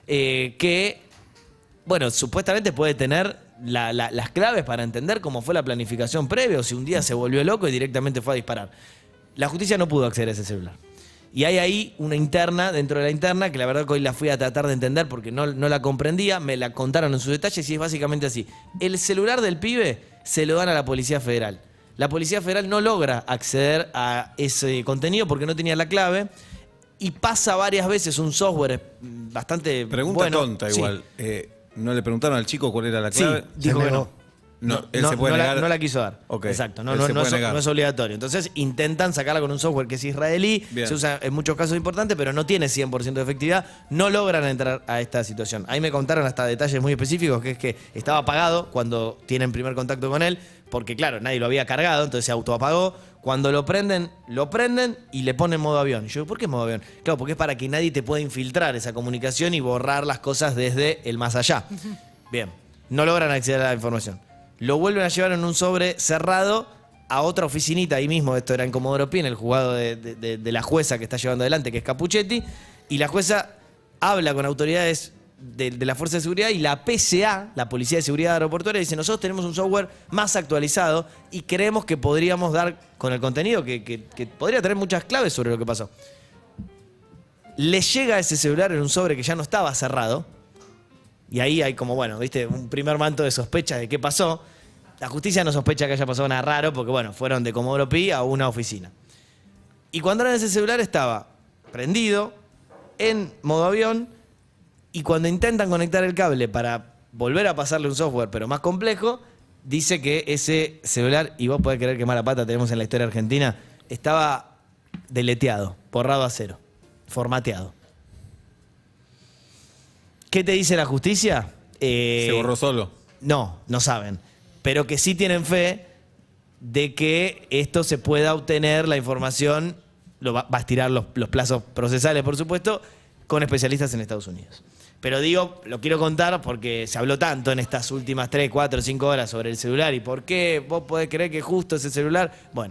que, bueno, supuestamente puede tener las claves para entender cómo fue la planificación previa, o si un día se volvió loco y directamente fue a disparar. La justicia no pudo acceder a ese celular. Y hay ahí una interna, dentro de la interna, que la verdad que hoy la fui a tratar de entender porque no la comprendía, me la contaron en sus detalles y es básicamente así. El celular del pibe se lo dan a la Policía Federal. La Policía Federal no logra acceder a ese contenido porque no tenía la clave y pasa varias veces un software bastante Pregunta bueno. tonta Sí. igual. ¿No le preguntaron al chico cuál era la clave? Sí, dijo que no. No, él se puede negar. No la quiso dar. Ok. Exacto, Él se puede negar. no es obligatorio. Entonces intentan sacarla con un software que es israelí, Bien. se usa en muchos casos importantes, pero no tiene 100% de efectividad, no logran entrar a esta situación. Ahí me contaron hasta detalles muy específicos, que es que estaba apagado cuando tienen primer contacto con él, porque claro, nadie lo había cargado, entonces se autoapagó. Cuando lo prenden y le ponen modo avión. Y yo digo, ¿por qué modo avión? Claro, porque es para que nadie te pueda infiltrar esa comunicación y borrar las cosas desde el más allá. Bien, no logran acceder a la información. Lo vuelven a llevar en un sobre cerrado a otra oficinita ahí mismo. Esto era en Comodoro Pi, en el juzgado de la jueza que está llevando adelante, que es Capuchetti. Y la jueza habla con autoridades de la Fuerza de Seguridad y la PCA, la Policía de Seguridad Aeroportuaria, dice: nosotros tenemos un software más actualizado y creemos que podríamos dar con el contenido que podría tener muchas claves sobre lo que pasó. Le llega ese celular en un sobre que ya no estaba cerrado y ahí hay como, bueno, viste, un primer manto de sospecha de qué pasó. La justicia no sospecha que haya pasado nada raro porque, bueno, fueron de Comodoro Pi a una oficina. Y cuando era ese celular estaba prendido, en modo avión, y cuando intentan conectar el cable para volver a pasarle un software, pero más complejo, dice que ese celular, y vos podés creer que mala pata tenemos en la historia argentina, estaba deleteado, borrado a cero, formateado. ¿Qué te dice la justicia? ¿Se borró solo? No, no saben. Pero que sí tienen fe de que esto se pueda obtener, la información, va a estirar los plazos procesales, por supuesto, con especialistas en Estados Unidos. Pero digo, lo quiero contar porque se habló tanto en estas últimas 3, 4, 5 horas sobre el celular y por qué vos podés creer que justo ese celular, bueno,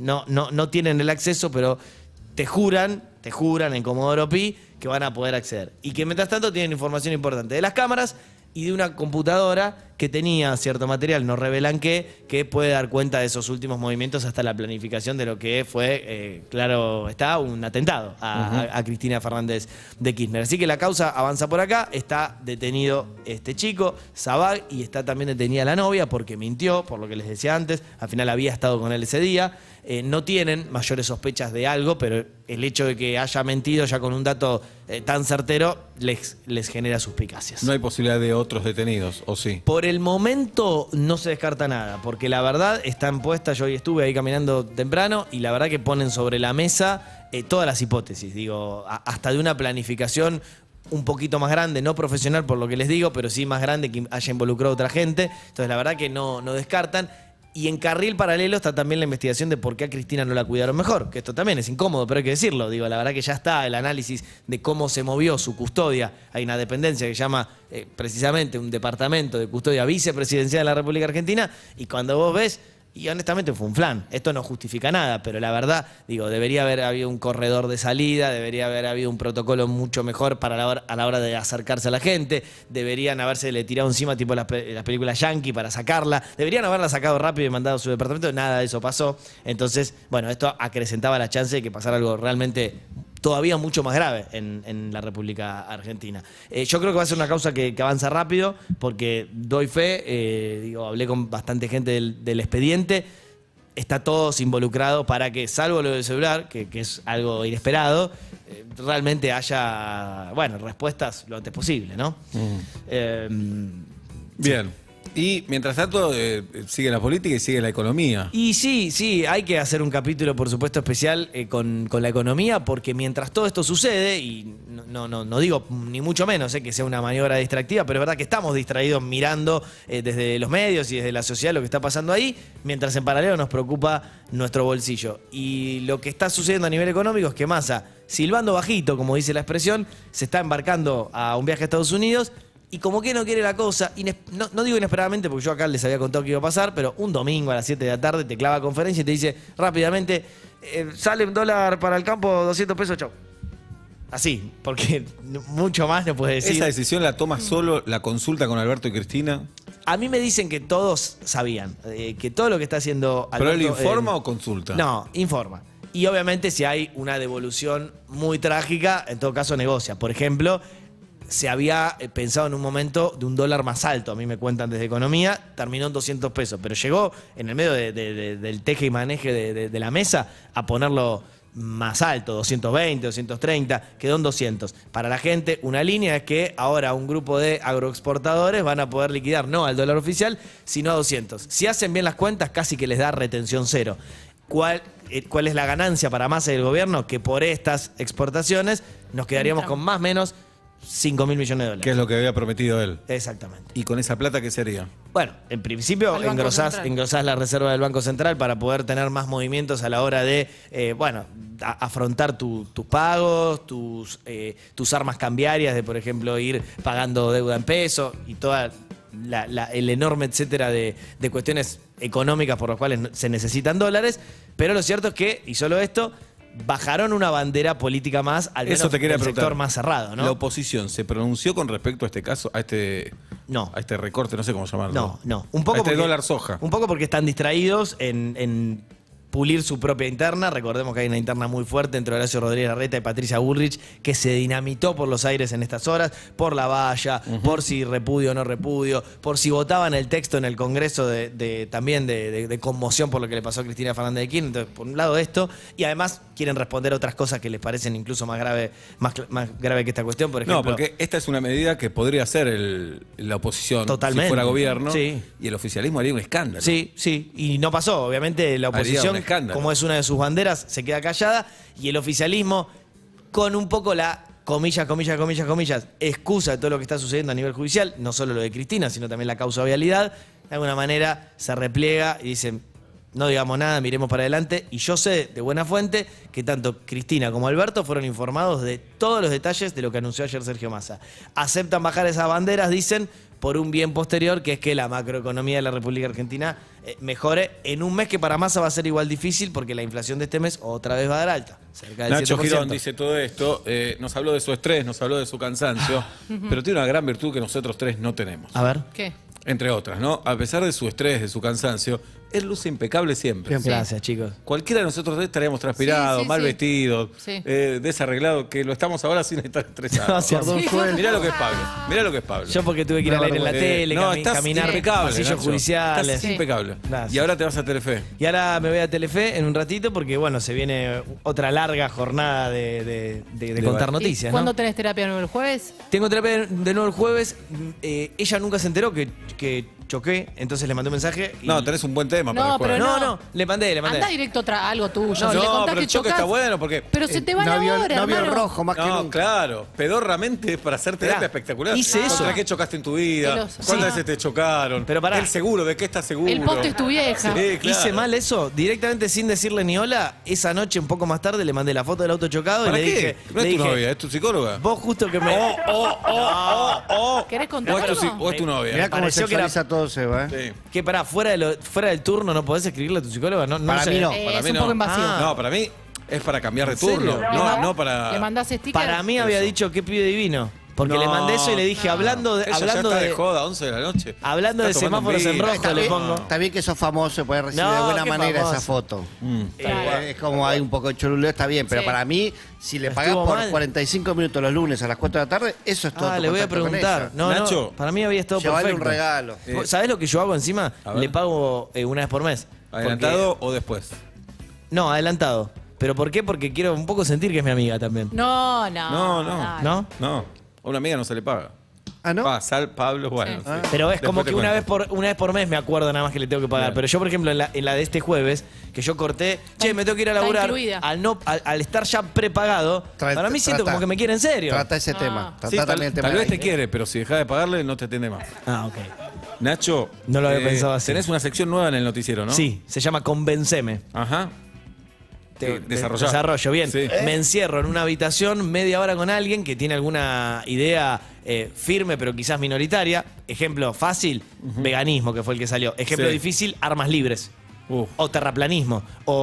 no tienen el acceso, pero te juran en Comodoro Pi que van a poder acceder. Y que mientras tanto tienen información importante de las cámaras y de una computadora que tenía cierto material, no revelan qué, que puede dar cuenta de esos últimos movimientos hasta la planificación de lo que fue, claro está, un atentado a Cristina Fernández de Kirchner. Así que la causa avanza por acá, está detenido este chico, Sabag, y está también detenida la novia porque mintió, por lo que les decía antes, al final había estado con él ese día. No tienen mayores sospechas de algo, pero el hecho de que haya mentido ya con un dato tan certero les genera suspicacias. ¿No hay posibilidad de otros detenidos, o sí? Por el momento no se descarta nada, porque la verdad están puestas, yo hoy estuve ahí caminando temprano, y la verdad que ponen sobre la mesa todas las hipótesis, digo, hasta de una planificación un poquito más grande, no profesional por lo que les digo, pero sí más grande, que haya involucrado a otra gente. Entonces la verdad que no descartan. Y en carril paralelo está también la investigación de por qué a Cristina no la cuidaron mejor, que esto también es incómodo, pero hay que decirlo. Digo, la verdad que ya está el análisis de cómo se movió su custodia. Hay una dependencia que se llama precisamente un departamento de custodia vicepresidencial de la República Argentina, y cuando vos ves, y honestamente fue un flan. Esto no justifica nada, pero la verdad, digo, debería haber habido un corredor de salida, debería haber habido un protocolo mucho mejor a la hora de acercarse a la gente, deberían habérsele tirado encima tipo las películas yankee para sacarla, deberían haberla sacado rápido y mandado a su departamento, nada de eso pasó. Entonces, bueno, esto acrecentaba la chance de que pasara algo realmente todavía mucho más grave en la República Argentina. Yo creo que va a ser una causa que avanza rápido, porque doy fe, digo, hablé con bastante gente del expediente, está todos involucrados para que, salvo lo del celular, que es algo inesperado, realmente haya, bueno, respuestas lo antes posible, ¿no? Bien. Y mientras tanto, sigue la política y sigue la economía. Y sí, hay que hacer un capítulo, por supuesto, especial con la economía, porque mientras todo esto sucede, y no digo ni mucho menos que sea una maniobra distractiva, pero es verdad que estamos distraídos mirando desde los medios y desde la sociedad lo que está pasando ahí, mientras en paralelo nos preocupa nuestro bolsillo. Y lo que está sucediendo a nivel económico es que Massa, silbando bajito, como dice la expresión, se está embarcando a un viaje a Estados Unidos. Y como que no quiere la cosa, no digo inesperadamente porque yo acá les había contado que iba a pasar, pero un domingo a las 7 de la tarde te clava conferencia y te dice rápidamente, sale $1 para el campo, 200 pesos, chau. Así, porque mucho más no puede decir. ¿Esa decisión la toma solo la consulta con Alberto y Cristina? A mí me dicen que todos sabían, que todo lo que está haciendo Alberto... ¿Pero él informa o consulta? No, informa. Y obviamente si hay una devolución muy trágica, en todo caso negocia. Por ejemplo, se había pensado en un momento de $1 más alto, a mí me cuentan desde Economía, terminó en 200 pesos, pero llegó en el medio del teje y maneje de la mesa a ponerlo más alto, 220, 230, quedó en 200. Para la gente, una línea es que ahora un grupo de agroexportadores van a poder liquidar no al dólar oficial, sino a 200. Si hacen bien las cuentas, casi que les da retención cero. ¿Cuál es la ganancia para Massa y el gobierno? Que por estas exportaciones nos quedaríamos con más o menos 5.000 millones de dólares. Que es lo que había prometido él. Exactamente. ¿Y con esa plata qué sería? Bueno, en principio engrosás la reserva del Banco Central para poder tener más movimientos a la hora de, afrontar tus pagos, tus armas cambiarias, de por ejemplo ir pagando deuda en pesos y toda el enorme etcétera de cuestiones económicas por las cuales se necesitan dólares. Pero lo cierto es que, y solo esto, bajaron una bandera política más al menos del sector más cerrado, ¿no? ¿La oposición se pronunció con respecto a este caso, a este recorte, no sé cómo llamarlo? No. Un poco a este dólar soja. Un poco porque están distraídos en pulir su propia interna. Recordemos que hay una interna muy fuerte entre Horacio Rodríguez Larreta y Patricia Bullrich que se dinamitó por los aires en estas horas, por la valla, por si repudio o no repudio, por si votaban el texto en el Congreso también de conmoción por lo que le pasó a Cristina Fernández de Kirchner. Entonces, por un lado esto, y además quieren responder a otras cosas que les parecen incluso más grave que esta cuestión. Por ejemplo, No, porque esta es una medida que podría hacer la oposición totalmente, si fuera gobierno, sí. Y el oficialismo haría un escándalo. Sí, y no pasó. Obviamente la oposición, como es una de sus banderas, se queda callada, y el oficialismo, con un poco la comillas, excusa de todo lo que está sucediendo a nivel judicial, no solo lo de Cristina, sino también la causa vialidad, de alguna manera se repliega y dicen, no digamos nada, miremos para adelante. Y yo sé de buena fuente que tanto Cristina como Alberto fueron informados de todos los detalles de lo que anunció ayer Sergio Massa. Aceptan bajar esas banderas, dicen, por un bien posterior, que es que la macroeconomía de la República Argentina mejore en un mes que para Massa va a ser igual difícil porque la inflación de este mes otra vez va a dar alta. Cerca del Nacho 7%. Girón dice todo esto, nos habló de su estrés, nos habló de su cansancio, pero tiene una gran virtud que nosotros tres no tenemos. A ver. ¿Qué? Entre otras, ¿no? A pesar de su estrés, de su cansancio, él luce impecable siempre. Sí. Gracias, chicos. Cualquiera de nosotros tres estaríamos transpirados, mal vestidos, desarreglados, que lo estamos ahora sin estar estresados. Mirá lo que es Pablo. Mirá lo que es Pablo. Yo porque tuve que ir al aire en la tele, caminar impecable, pasillos Nacho. judiciales. Estás impecable. Gracias. Y ahora te vas a Telefe. Y ahora me voy a Telefe en un ratito porque, bueno, se viene otra larga jornada de contar noticias, ¿no? ¿Cuándo tenés terapia de nuevo, el jueves? Tengo terapia de nuevo el jueves. Ella nunca se enteró que choqué, entonces le mandé un mensaje. Y... No, tenés un buen tema para el jueves. No, le mandé. Anda directo a algo tuyo. No, si le contás pero que el choque chocás, está bueno porque... Pero se te va la hora, no vio hermano. rojo más que nunca. Claro, pedorramente para hacer terapia espectacular. Hice eso. ¿Contra qué chocaste en tu vida? ¿Cuántas veces te chocaron? Pero pará. El seguro, ¿de qué estás seguro? El poste es tu vieja. Sí, claro. Hice mal eso, directamente sin decirle ni hola. Esa noche, un poco más tarde, le mandé la foto del auto chocado y ¿Para le qué? dije... No es tu novia, es tu psicóloga. Vos justo que me... ¿Querés contar O es tu novia. Mirá cómo pareció que sexualiza todo Seba, Sí. Que pará, fuera del turno no podés escribirle a tu psicóloga. No, Para sé. mí no. Para es mí un no. poco invasivo. No, para mí es para cambiar de ¿En serio? turno. No para... ¿Le mandás sticker? Para mí había dicho qué pibe divino. Porque le mandé eso y le dije, hablando de... Ella ya está de joda, 11 de la noche. Hablando de Está tomando semáforos en vino. rojo, le pongo... Está bien que sos famoso y podés recibir No, de buena qué manera famoso. esa foto. Claro. Es como hay un poco de choruleo, está bien, pero Sí. para mí, si le pagás Estuvo por mal. 45 minutos los lunes a las 4 de la tarde, eso es todo. tu le voy a contacto con preguntar. ella. No, Nacho, para mí había estado Llevale perfecto. un regalo. ¿Sabés lo que yo hago encima? A ver. Le pago una vez por mes. ¿Adelantado o después? No, adelantado. ¿Pero por qué? Porque quiero un poco sentir que es mi amiga también. No. ¿No? No, a una amiga no se le paga. Ah, ¿no? Sal, Pablo, bueno. Sí. sí. Pero es Después como te que una cuento. vez por mes me acuerdo nada más que le tengo que pagar. Bien. Pero yo, por ejemplo, en la de este jueves, que yo corté, me tengo que ir a está laburar. incluida. Al estar ya prepagado, para mí siento como que me quiere en serio. Trata ese tema. Trata Sí, también el tema tal de vez te la- quiere, pero si dejas de pagarle, no te atiende más. Ah, ok. Nacho, No lo había pensado así. Tenés una sección nueva en el noticiero, ¿no? Sí, se llama Convenceme. Ajá. Desarrollá. Desarrollo, bien. Sí. Me encierro en una habitación media hora con alguien que tiene alguna idea firme, pero quizás minoritaria. Ejemplo fácil, veganismo, que fue el que salió. Ejemplo Sí. difícil, armas libres. O terraplanismo.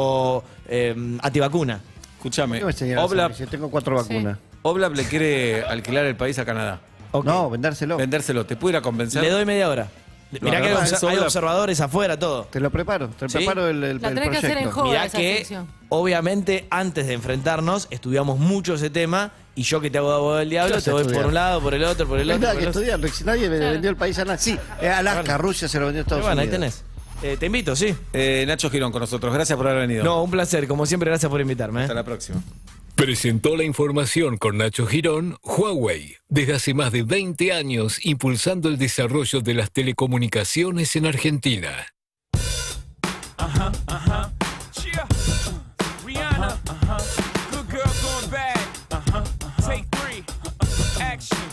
O antivacuna. Escúchame. ¿Qué me señalas a mí? Si tengo 4 vacunas. Oblap le quiere alquilar el país a Canadá. No, vendérselo. Vendérselo. ¿Te pudiera convencer? Le doy media hora. Mirá que hay, agarrás, hay Oblap. observadores afuera, todo. Te lo preparo. Te ¿Sí? preparo el La tenés que hacer en proyecto. joda Mirá esa que, sección. obviamente, antes de enfrentarnos, estudiamos mucho ese tema. Y yo que te hago de abogado del diablo, ¿Qué te vas a voy estudiar? por un lado, por el otro, por el No hay otro. nada por que el otro. estudiar. Si nadie me vendió el país a nada. Sí, Alaska, Rusia se lo vendió a Estados Bueno, ahí Unidos. tenés. Te invito, sí. Nacho Girón con nosotros. Gracias por haber venido. No, un placer. Como siempre, gracias por invitarme. Hasta la próxima. Presentó la información con Nacho Girón, Huawei, desde hace más de 20 años impulsando el desarrollo de las telecomunicaciones en Argentina. Yeah. Rihanna. Good girl going bad. Take 3. Action.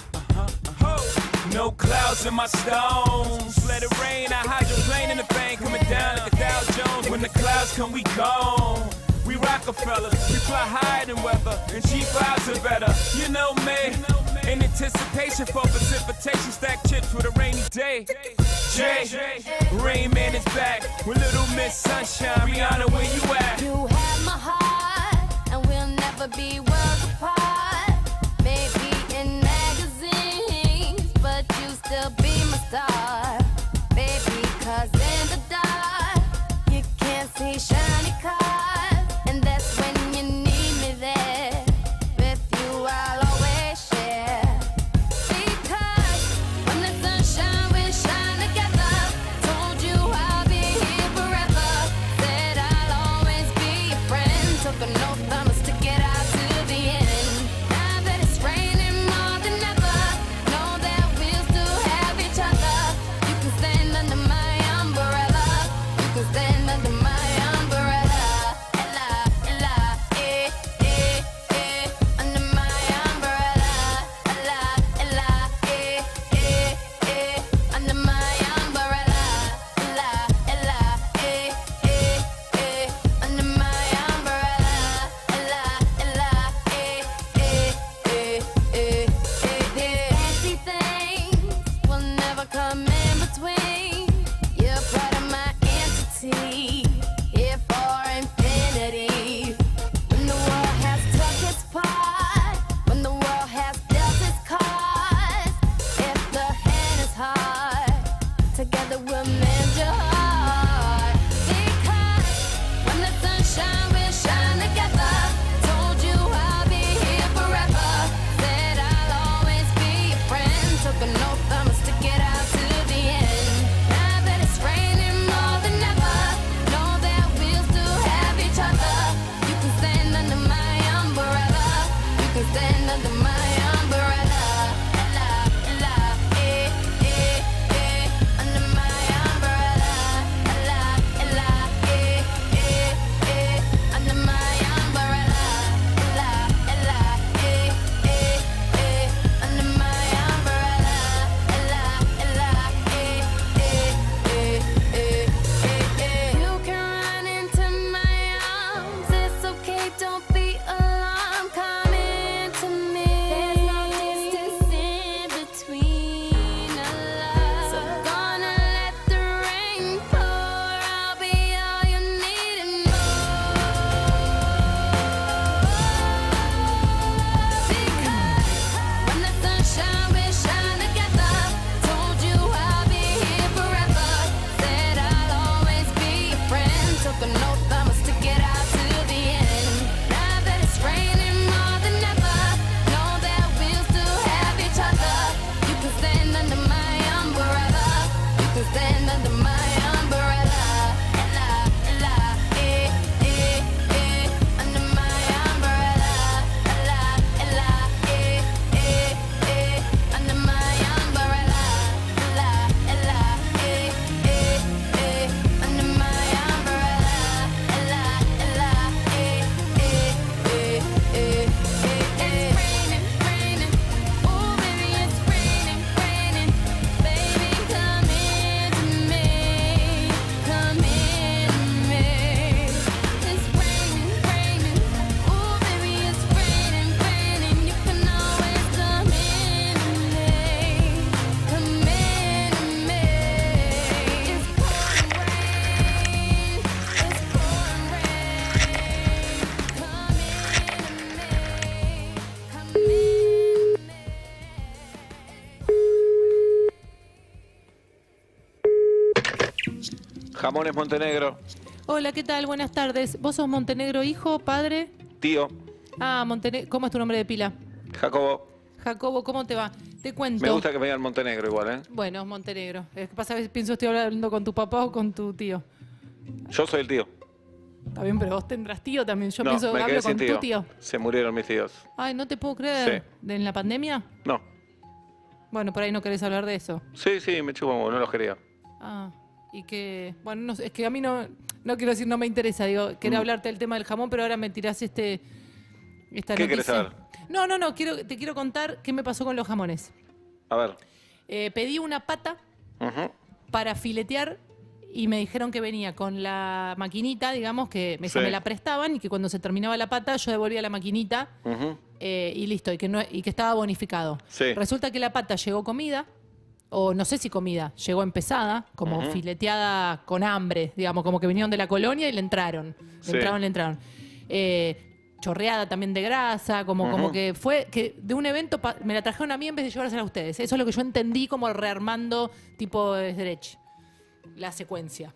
no clouds in my stones. Let it rain, I hydroplane in the bank, coming down like a Dow Jones. When the clouds come, we gone. We Rockefellers, we fly higher than weather, and cheap vibes are better. You know me, in anticipation for precipitation, stack chips with a rainy day. Jay, Rain Man is back with Little Miss Sunshine. Rihanna, where you at? You have my heart, and we'll never be worlds apart. Maybe in magazines, but you still be my star. Baby, 'cause in the dark, you can't see shiny cars. And that's when you need me there. With you, I'll always share. Because when the sunshine, we shine together. Told you I'll be here forever. Said I'll always be your friend. Took an oath, I'ma stick it out to the end. Now that it's raining more than ever, know that we'll still have each other. You can stand under my umbrella. You can stand under my umbrella. Ella, Ella, under my umbrella. Ella, Ella, under my umbrella. Ella, Ella, under my umbrella. Ella, Ella, fancy things will never come in between. You're part of my entity, here for infinity. When the world has took its part, when the world has dealt its cards, if the hand is hard, together we'll mend your heart. Because when the sunshine, we'll shine together. Told you I'll be here forever. Said I'll always be your friend. Took an oath, I'ma stick it out to the end. Now that it's raining more than ever, know that we'll still have each other. You can stand under my umbrella. You can stand under my umbrella. Ella, Ella, under my umbrella. Ella, Ella, under my umbrella. Ella, Ella, under my umbrella. Ella, Ella, you can run into my arms. It's okay, don't be alarmed. Come into me. There's no distance in between our love. So gonna let the rain pour. I'll be all you need and more. Because when the sunshine, we shine together. Told you I'll be here forever. Said I'll always be your friend. Took an oath, I'ma stick it out to the end. Now that it's raining more than ever, know that we'll still have each other. You can stand under my umbrella. You can stand under my umbrella. Ella, Ella, under my umbrella. Ella, Ella, under my umbrella. Ella, Ella, under my umbrella. Ella, Ella, it's raining, raining. Oh, baby, it's raining, raining. Baby, come into me. Come into me. It's raining, raining. Oh, baby, it's raining, raining. You can always come into me. Come into me. It's pouring rain. It's pouring rain. Come into me. Jamones Montenegro, Hola, ¿qué tal? Buenas tardes. ¿Vos sos Montenegro hijo, padre? tío, Ah, Montenegro. ¿Cómo es tu nombre de pila? Jacobo. Jacobo, ¿cómo te va? Te cuento. Me gusta que me digan Montenegro igual, ¿eh? Bueno, Montenegro. Es que pasa a veces pienso estoy hablando con tu papá o con tu tío. Yo soy el tío. Está bien, pero vos tendrás tío también. Yo No, pienso me que quedé hablo con sin tu tío. Se murieron mis tíos. Ay, no te puedo creer. ¿En la pandemia? No. Bueno, por ahí no querés hablar de eso. Sí, sí, me chupo, no los quería. Ah, y que... Bueno, no sé, es que a mí no quiero decir, no me interesa. Digo, quería hablarte del tema del jamón, pero ahora me tirás esta ¿Qué noticia. querés saber? No, te quiero contar qué me pasó con los jamones. A ver. Pedí una pata para filetear y me dijeron que venía con la maquinita, digamos, que me la prestaban y que cuando se terminaba la pata yo devolvía la maquinita y listo, y que estaba bonificado. Sí. Resulta que la pata llegó comida, o no sé si comida, llegó empezada, como fileteada con hambre, digamos, como que vinieron de la colonia y le entraron. Le entraron. Chorreada también de grasa, como que fue que de un evento me la trajeron a mí en vez de llevársela a ustedes. Eso es lo que yo entendí como rearmando tipo Sdrech, la secuencia.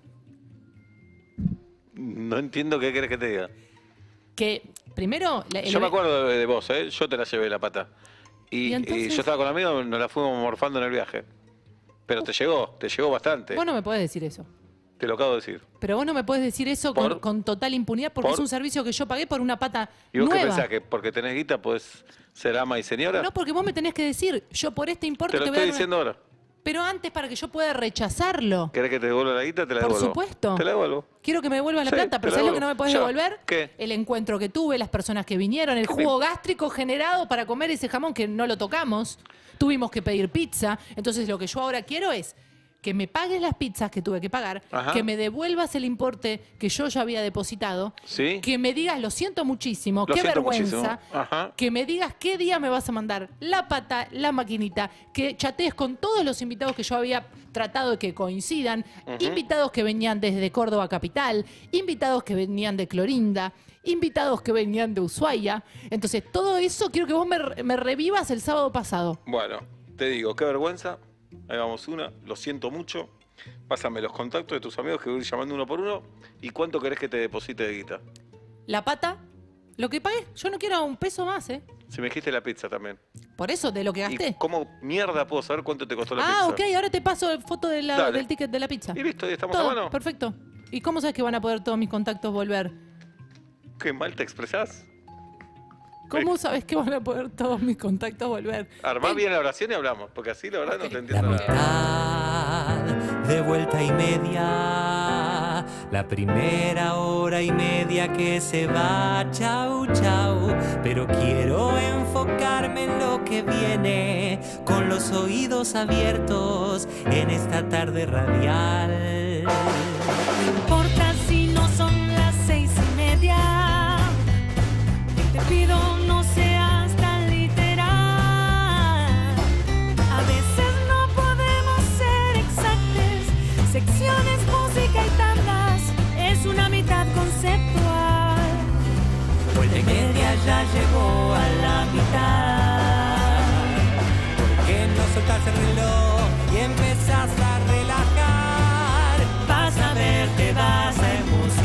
No entiendo qué querés que te diga. Que primero... Yo me acuerdo de vos, ¿eh? Yo te la llevé la pata. ¿Y entonces? Yo estaba con amigos, nos la fuimos morfando en el viaje. Pero te llegó bastante. Vos no me podés decir eso. Te lo acabo de decir. Pero vos no me podés decir eso con total impunidad porque es un servicio que yo pagué por una pata ¿Y vos nueva. qué pensás? ¿Que porque tenés guita podés ser ama y señora? No, porque vos me tenés que decir, yo por este importe te lo voy a estoy dar diciendo ahora. Pero antes para que yo pueda rechazarlo. ¿Querés que te devuelva la guita? Te la devuelvo. Por supuesto. Te la devuelvo. Quiero que me devuelvas la Sí, plata, te pero la ¿sabés lo que no devuelvo. me podés Ya. devolver? ¿Qué? El encuentro que tuve, las personas que vinieron, el jugo gástrico generado para comer ese jamón que no lo tocamos. Tuvimos que pedir pizza. Entonces lo que yo ahora quiero es que me pagues las pizzas que tuve que pagar, que me devuelvas el importe que yo ya había depositado, ¿Sí? que me digas, lo siento muchísimo, Lo qué siento vergüenza, muchísimo. que me digas qué día me vas a mandar la pata, la maquinita, que chatees con todos los invitados que yo había tratado de que coincidan, invitados que venían desde Córdoba Capital, invitados que venían de Clorinda, invitados que venían de Ushuaia. Entonces, todo eso quiero que vos me revivas el sábado pasado. Bueno, te digo, qué vergüenza. Ahí vamos una. Lo siento mucho. Pásame los contactos de tus amigos que voy a ir llamando uno por uno. ¿Y cuánto querés que te deposite de guita? La pata, lo que pagué, yo no quiero un peso más, ¿eh? Si me dijiste la pizza también. Por eso, de lo que gasté. ¿Y cómo mierda puedo saber cuánto te costó la pizza? Ok, ahora te paso foto de Dale. del ticket de la pizza. Y listo, ya estamos Todo, a mano. perfecto. ¿Y cómo sabes que van a poder todos mis contactos volver? ¿Qué mal te expresás? ¿Cómo sabes que van a poder todos mis contactos volver? Armá bien la oración y hablamos, porque así la verdad no te entiendo nada. De vuelta y media, la primera hora y media que se va, chau, chau. Pero quiero enfocarme en lo que viene, con los oídos abiertos en esta tarde radial. No importa si no son las 6:30, te pido no seas tan literal. A veces no podemos ser exactos, secciones, música y tandas, es una mitad conceptual. Vuelta y media ya llegó a la mitad. ¿Por qué no soltás el reloj y empezás a relajar? Vas a ver, te vas a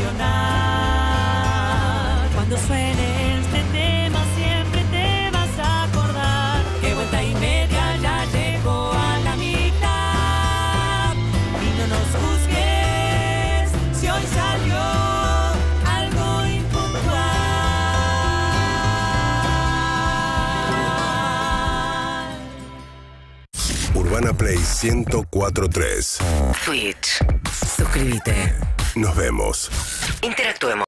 emocionar. Cuando suene este tema siempre te vas a acordar que vuelta y media ya llegó a la mitad. Y no nos juzgues si hoy salió algo impuntual. Urbana Play 104.3. Twitch. Suscríbete. Nos vemos. Interactuemos.